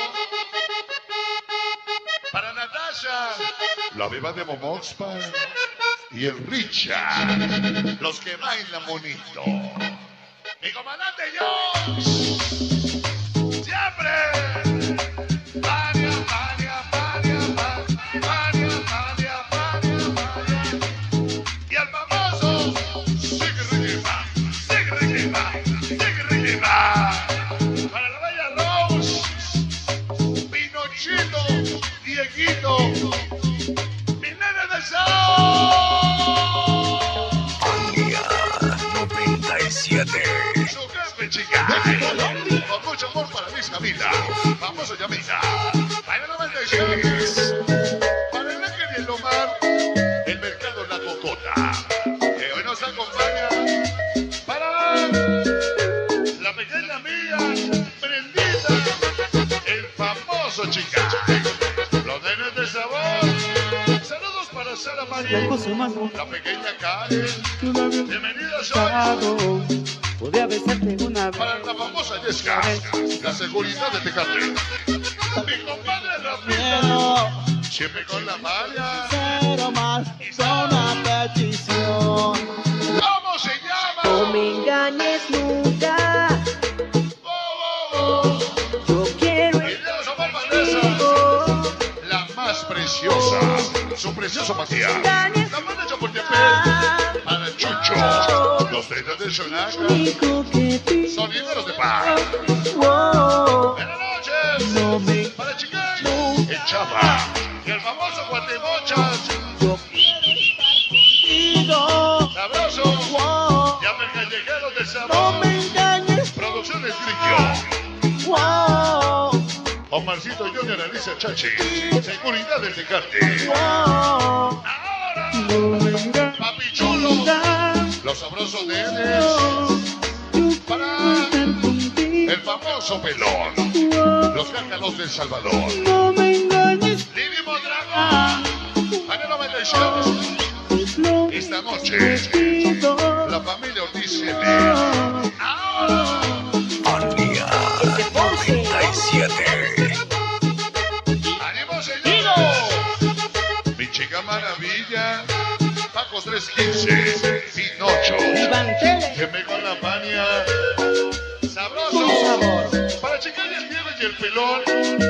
Para Natasha, la beba de Momoxpan. Y el Richard, los que bailan bonito. Mi comandante Josh, siempre. Fania, Fania, Fania, Fania, Fania, Fania, Fania, Fania. Y el famoso, sigue Riquima, sigue Riquima, sigue Riquima. Para la bella Rose, Pinochito, Dieguito, mi nene de Sao. Fania 97. Su jefe, chica. Con mucho amor para Luis Camila. Vamos a Yamita. Para el 96. Para el Ángel y el Omar. El mercado La Cocota. Que hoy nos acompaña. Para la pequeña mía. Prendida. El famoso chica. Los nenes de Sabor. Sara María, la pequeña Karen. Bienvenida, soy. Podría besarte una vez. Para la famosa Jessica, la seguridad de Tecate. Mi compadre Ramiro, siempre con la María. Pero más una petición. ¿Cómo se llama? No me engañes nunca. Yo quiero la más preciosa, su precioso Matías. La manda Chapultepec para Chucho, los 30 de Xonaca, sonideros de paz. Buenas noches para Chiquay, el Chapa y el famoso Guatemochas. Sabroso, ya me callejeros del sabor. No me engañes. Producciones Grigio. Omarcito Junior, Alicia Chachi, seguridad del Tecate. Ahora, Papi Chulo, los sabrosos nenes, para el famoso pelón, los cántaros del Salvador. No me engañes. Lili Mondragón, año 97. Esta noche, la familia Ortiz 7. Ahora, Fania 97. ¡Ánimo, señores! Mi chica maravilla, Pacos 315, Pinocho, Geme con la Fania, sabroso, para chicar el Nieves y el pelón.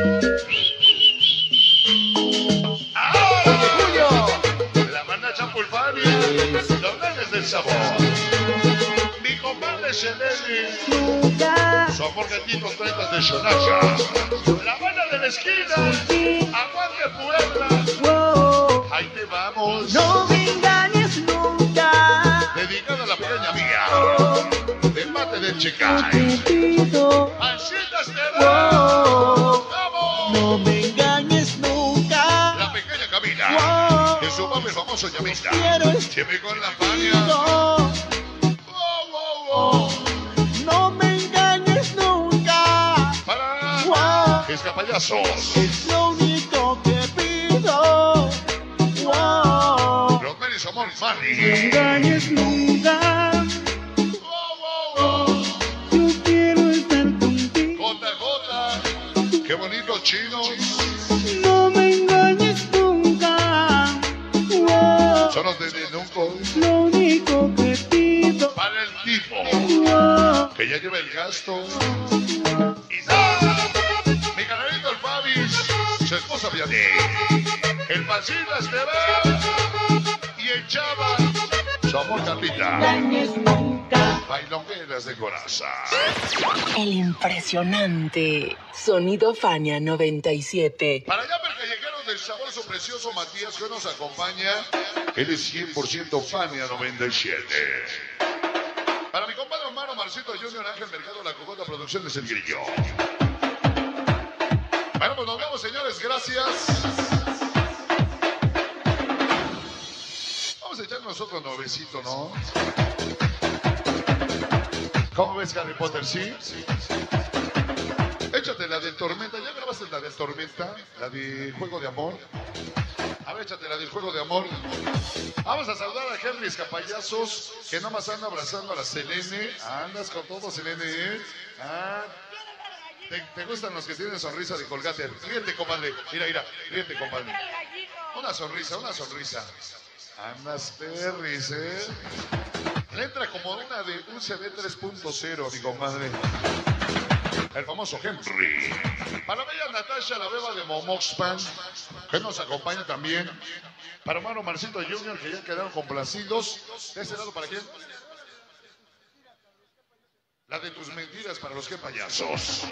¡Ahora! La banda Chapulpani, los nenes del sabor. Mi compadre Selene, su amor gatito 30 de Xonaca. La banda de la esquina, aguante Puebla. Ahí te vamos. No me engañes nunca. Dedicada a la pequeña mía, de mate de Chicay. Pancitas te vamos. ¡Vamos! No me engañes nunca. La pequeña Camila, que su papá el famoso llamista. Siempre con la Fania. No me engañes nunca. Para Escapayazos. Es lo único que pido. Los Meris Amor Mani. No me engañes nunca. Yo quiero estar contigo. JJ. Qué bonito chino. No me engañes nunca. Son los de Nunco. Lo único que pido. Para el tipo que ya lleva el gasto. Y mi canalito el Fabis, su esposa Vianney, el Pancitas TV y el Chava, su amor Carlita. Bailongueras de coraza. El impresionante sonido Fania 97. Para allá, el callejero del sabor, su precioso Matías, que nos acompaña. Él es 100% Fania 97. Para mi compadre Omar, Marcito Junior, Ángel Mercado, La Cocota Producciones, El Grillo. Bueno, pues nos vemos, señores. Gracias. Vamos a echar nosotros nuevecito, ¿no? ¿Cómo ves, Harry Potter? ¿Sí? Échate la de Tormenta. ¿Ya grabaste la de Tormenta? La de Juego de Amor. A ver, échate la del Juego de Amor. Vamos a saludar a Henry Escapayazos, que nomás anda abrazando a la Selene. Andas con todo, Selene, ¿eh? Ah. ¿Te gustan los que tienen sonrisa de Colgate? Ríete, compadre. Mira, mira, ríete, compadre. Una sonrisa, una sonrisa. Andas perris, ¿eh? Le entra como una de un CB 3.0, mi compadre. El famoso Henry. Para bella Natasha, la beba de Momoxpan, que nos acompaña también. Para Mano Marcito Junior, que ya quedaron complacidos. ¿De ese lado para quién? La de tus mentiras para los que payasos.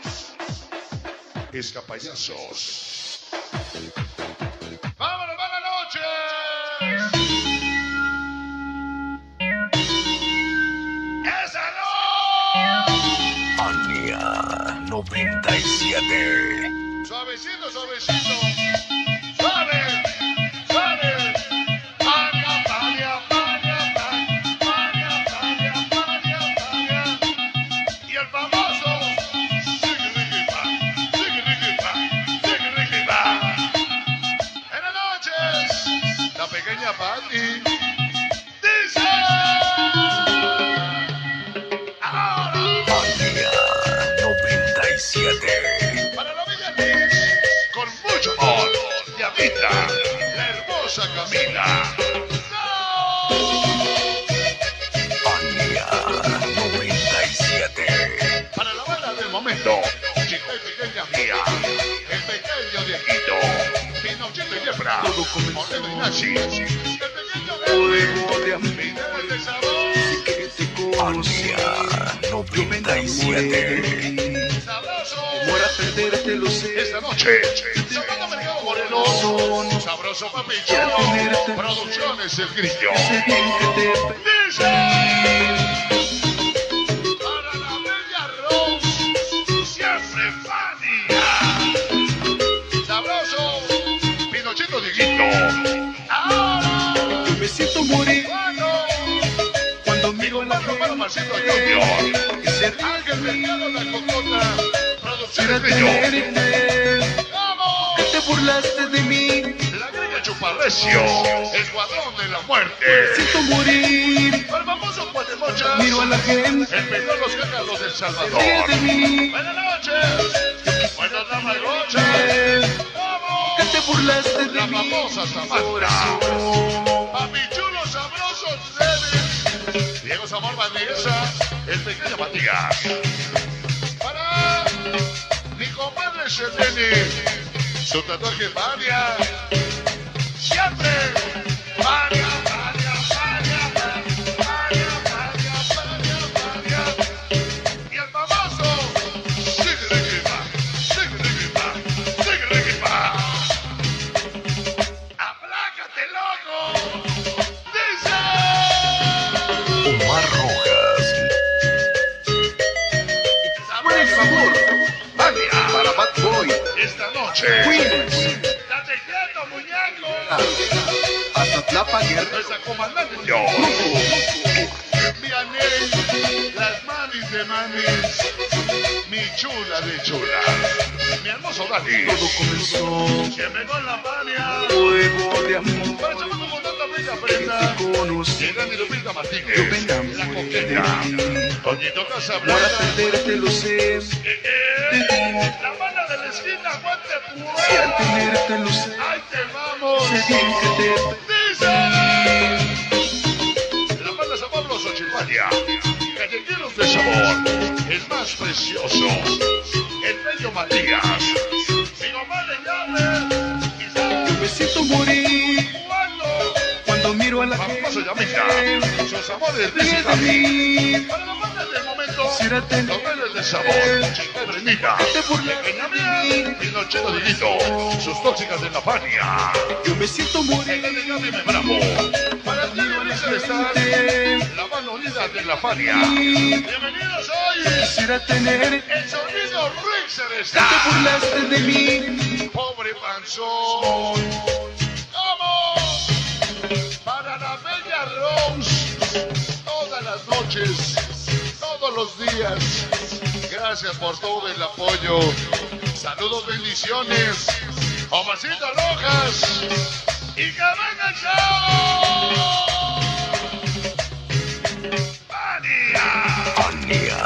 Escapayazos. ¡Vámonos, buenas noches! ¡Esa no! Fania 97. Suavecito, suavecito. Suave, suave. Fania, Fania, Fania, Fania, Fania, Fania, Fania, Fania. Y el famoso Sigirigipa, Sigirigipa, Sigirigipa. Buenas noches. La pequeña 97. Para la bella Liz, con mucho amor. Llamita, la hermosa Camila. Fania 97. Para la banda del momento, chica y pequeña mía, el pequeño Dieguito, Pinochito y Yepra, Moreno y Nashi, el pequeño Gabriel, Miguel de Sabor, Fania 97. Sabroso, Lo sé. esta noche, Zapata Mercado Morelos, Sabroso Papichulo, Producciones El Grillo. Dice, para la bella Rose, siempre Fania. Sabroso, Pinochito Dieguito. Ahora, Yo me siento morir cuando mi miro a la compadre Omar gente. Marcito Junior, Ese Ángel Mercado La Cocota, quisiera Producciones Grillo. tenerte, ¡Vamos! que te burlaste de mí. La Grilla Chuparrecio, Escuadrón de la Muerte. Siento morir, El famoso Cuatemochas, miro a la gente. el pelón Los Cácaros del Ríe Salvador. de mí, Buenas noches, buenas damas rochas. ¡Vamos! que te burlaste de La mí. famosa Samantha. Papi chulo, sabroso, Celis. Diego Zamor Vanessa, el pequeño Matías. Para mi compadre Selene, su tatuaje Fania. Siempre Fania, Fania, Fania, Fania, Fania, Fania, Fania. Y el famoso Sigrigipa, Sigrigipa, Sigrigipa. ¡Aplácate, loco! ¡Dice! Omar Rojas. ¡Buen sabor! Fania para Bad Boy. Esta noche. Queens, ¡Date quieto, muñeco! Azatlapa Guerrero. Nuestra comandante yo. Vianey, las mamis de mamis. Mi chula de chula. Mi hermoso Dani. Todo comenzó Siempre con la Fania. fuego de amor. Para chamaco con tanta bella prenda. Conocí, Llegan y Lupita Martínez. yo me enamoré La de coqueta. ti. Toñito Para Casablanca. perderte lo sé. La banda de la esquina, aguante Si al pues. tenerte lo sé. ¡Ahí te vamos! Sé bien que te ¡Dice! La banda San Pablo Xochipania, callejeros de sabor, el más precioso, el bello Matías, mi mamá le llame, Yo me siento morir cuando miro a la famoso gente. llamita, sus amores de Ríe de Ciclami. mí, Para la banda del momento, Quisiera tener- los bailes de sabor, chica y Brendita, te burlaste pequeña de mía, mí. Pinochito Dieguito, sus tóxicas de la Fania. Yo me siento El morir de Gaby me bravo. Para ti, Elisa está la mano unida de la Fania. Bienvenidos hoy. Quisiera tener, El sonido Rixer que te está. burlaste de mí. Pobre panzón. ¡Vamos! Para la bella Rose. Todas las noches. Todos los días. Gracias por todo el apoyo. Saludos, bendiciones. Omarcito Rojas. ¡Y que venga el show! ¡Fania! Fania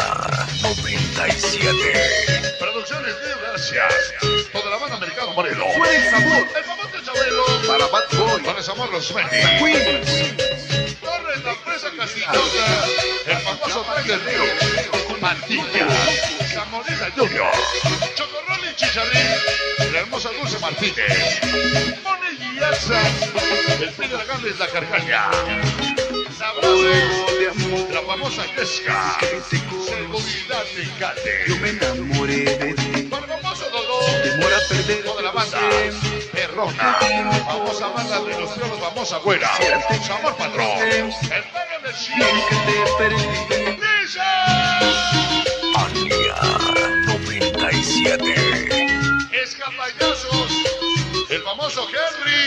97. Producciones mil gracias. Toda la banda Mercado Morelos. Buen sabor El famoso Chabelo. para Bad Boy. Con el amor Rosmendi. Queens, Torres, la presa Castillota. El famoso Tren del Río. Mantilla. Zamorita Junior. Chocorrol y Chicharrín. La hermosa Dulce Martínez. Moni Guiaza. El fin de la carne es la carcaña. Sabroso. fuego de amor. La famosa Yesca. Seguridad de Cate. Yo me enamoré de ti. Con el famoso Dodó. Demora perder Toda la banda. Perrona. Famosa banda de los tíos, famosa güera. Sabor patrón. El perro del Bien cielo. que te perdí. Dice. Fania 97. Escapayazos. El famoso Henry.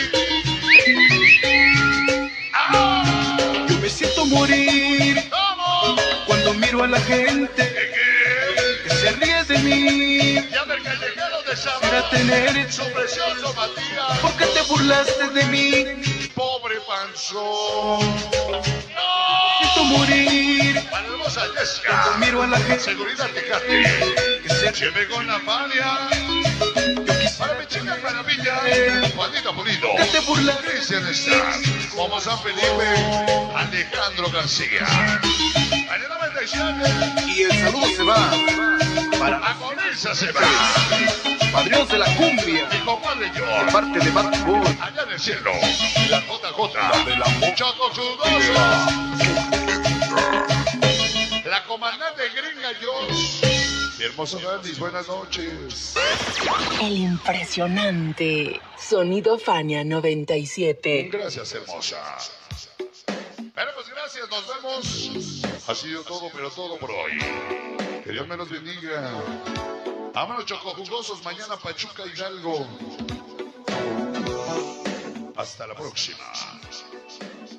¡Ah! Yo me siento morir ¡Vamos! cuando miro a la gente que se ríe de mí. Llama el callejero de Quisiera sabor. tener, Su precioso Matías. ¿por qué te burlaste de mí? Pobre panzón. Siento morir. Para la hermosa Jessica. Miro a la gente. Seguridad Tecate. Que se Siempre con la Fania. Para mi chica maravilla. Juanita Pulido. Que te burlas. Cristian Estrada. Como San Felipe. Alejandro García. En el 97. Y el saludo se va para La Conesa se va. Padrinos de la cumbia. Mi compadre De George. parte de Bad Boy. Allá en el cielo. La JJ. de la Choco Sudoso. La comandante gringa George. Mi hermoso Gandhi, buenas noches. El impresionante Sonido Fania 97. Gracias, hermosa. Bueno, pues gracias, nos vemos. Ha sido todo, pero todo por hoy. Que Dios me los bendiga. Vámonos, chocojugosos. Mañana Pachuca Hidalgo. Hasta la próxima.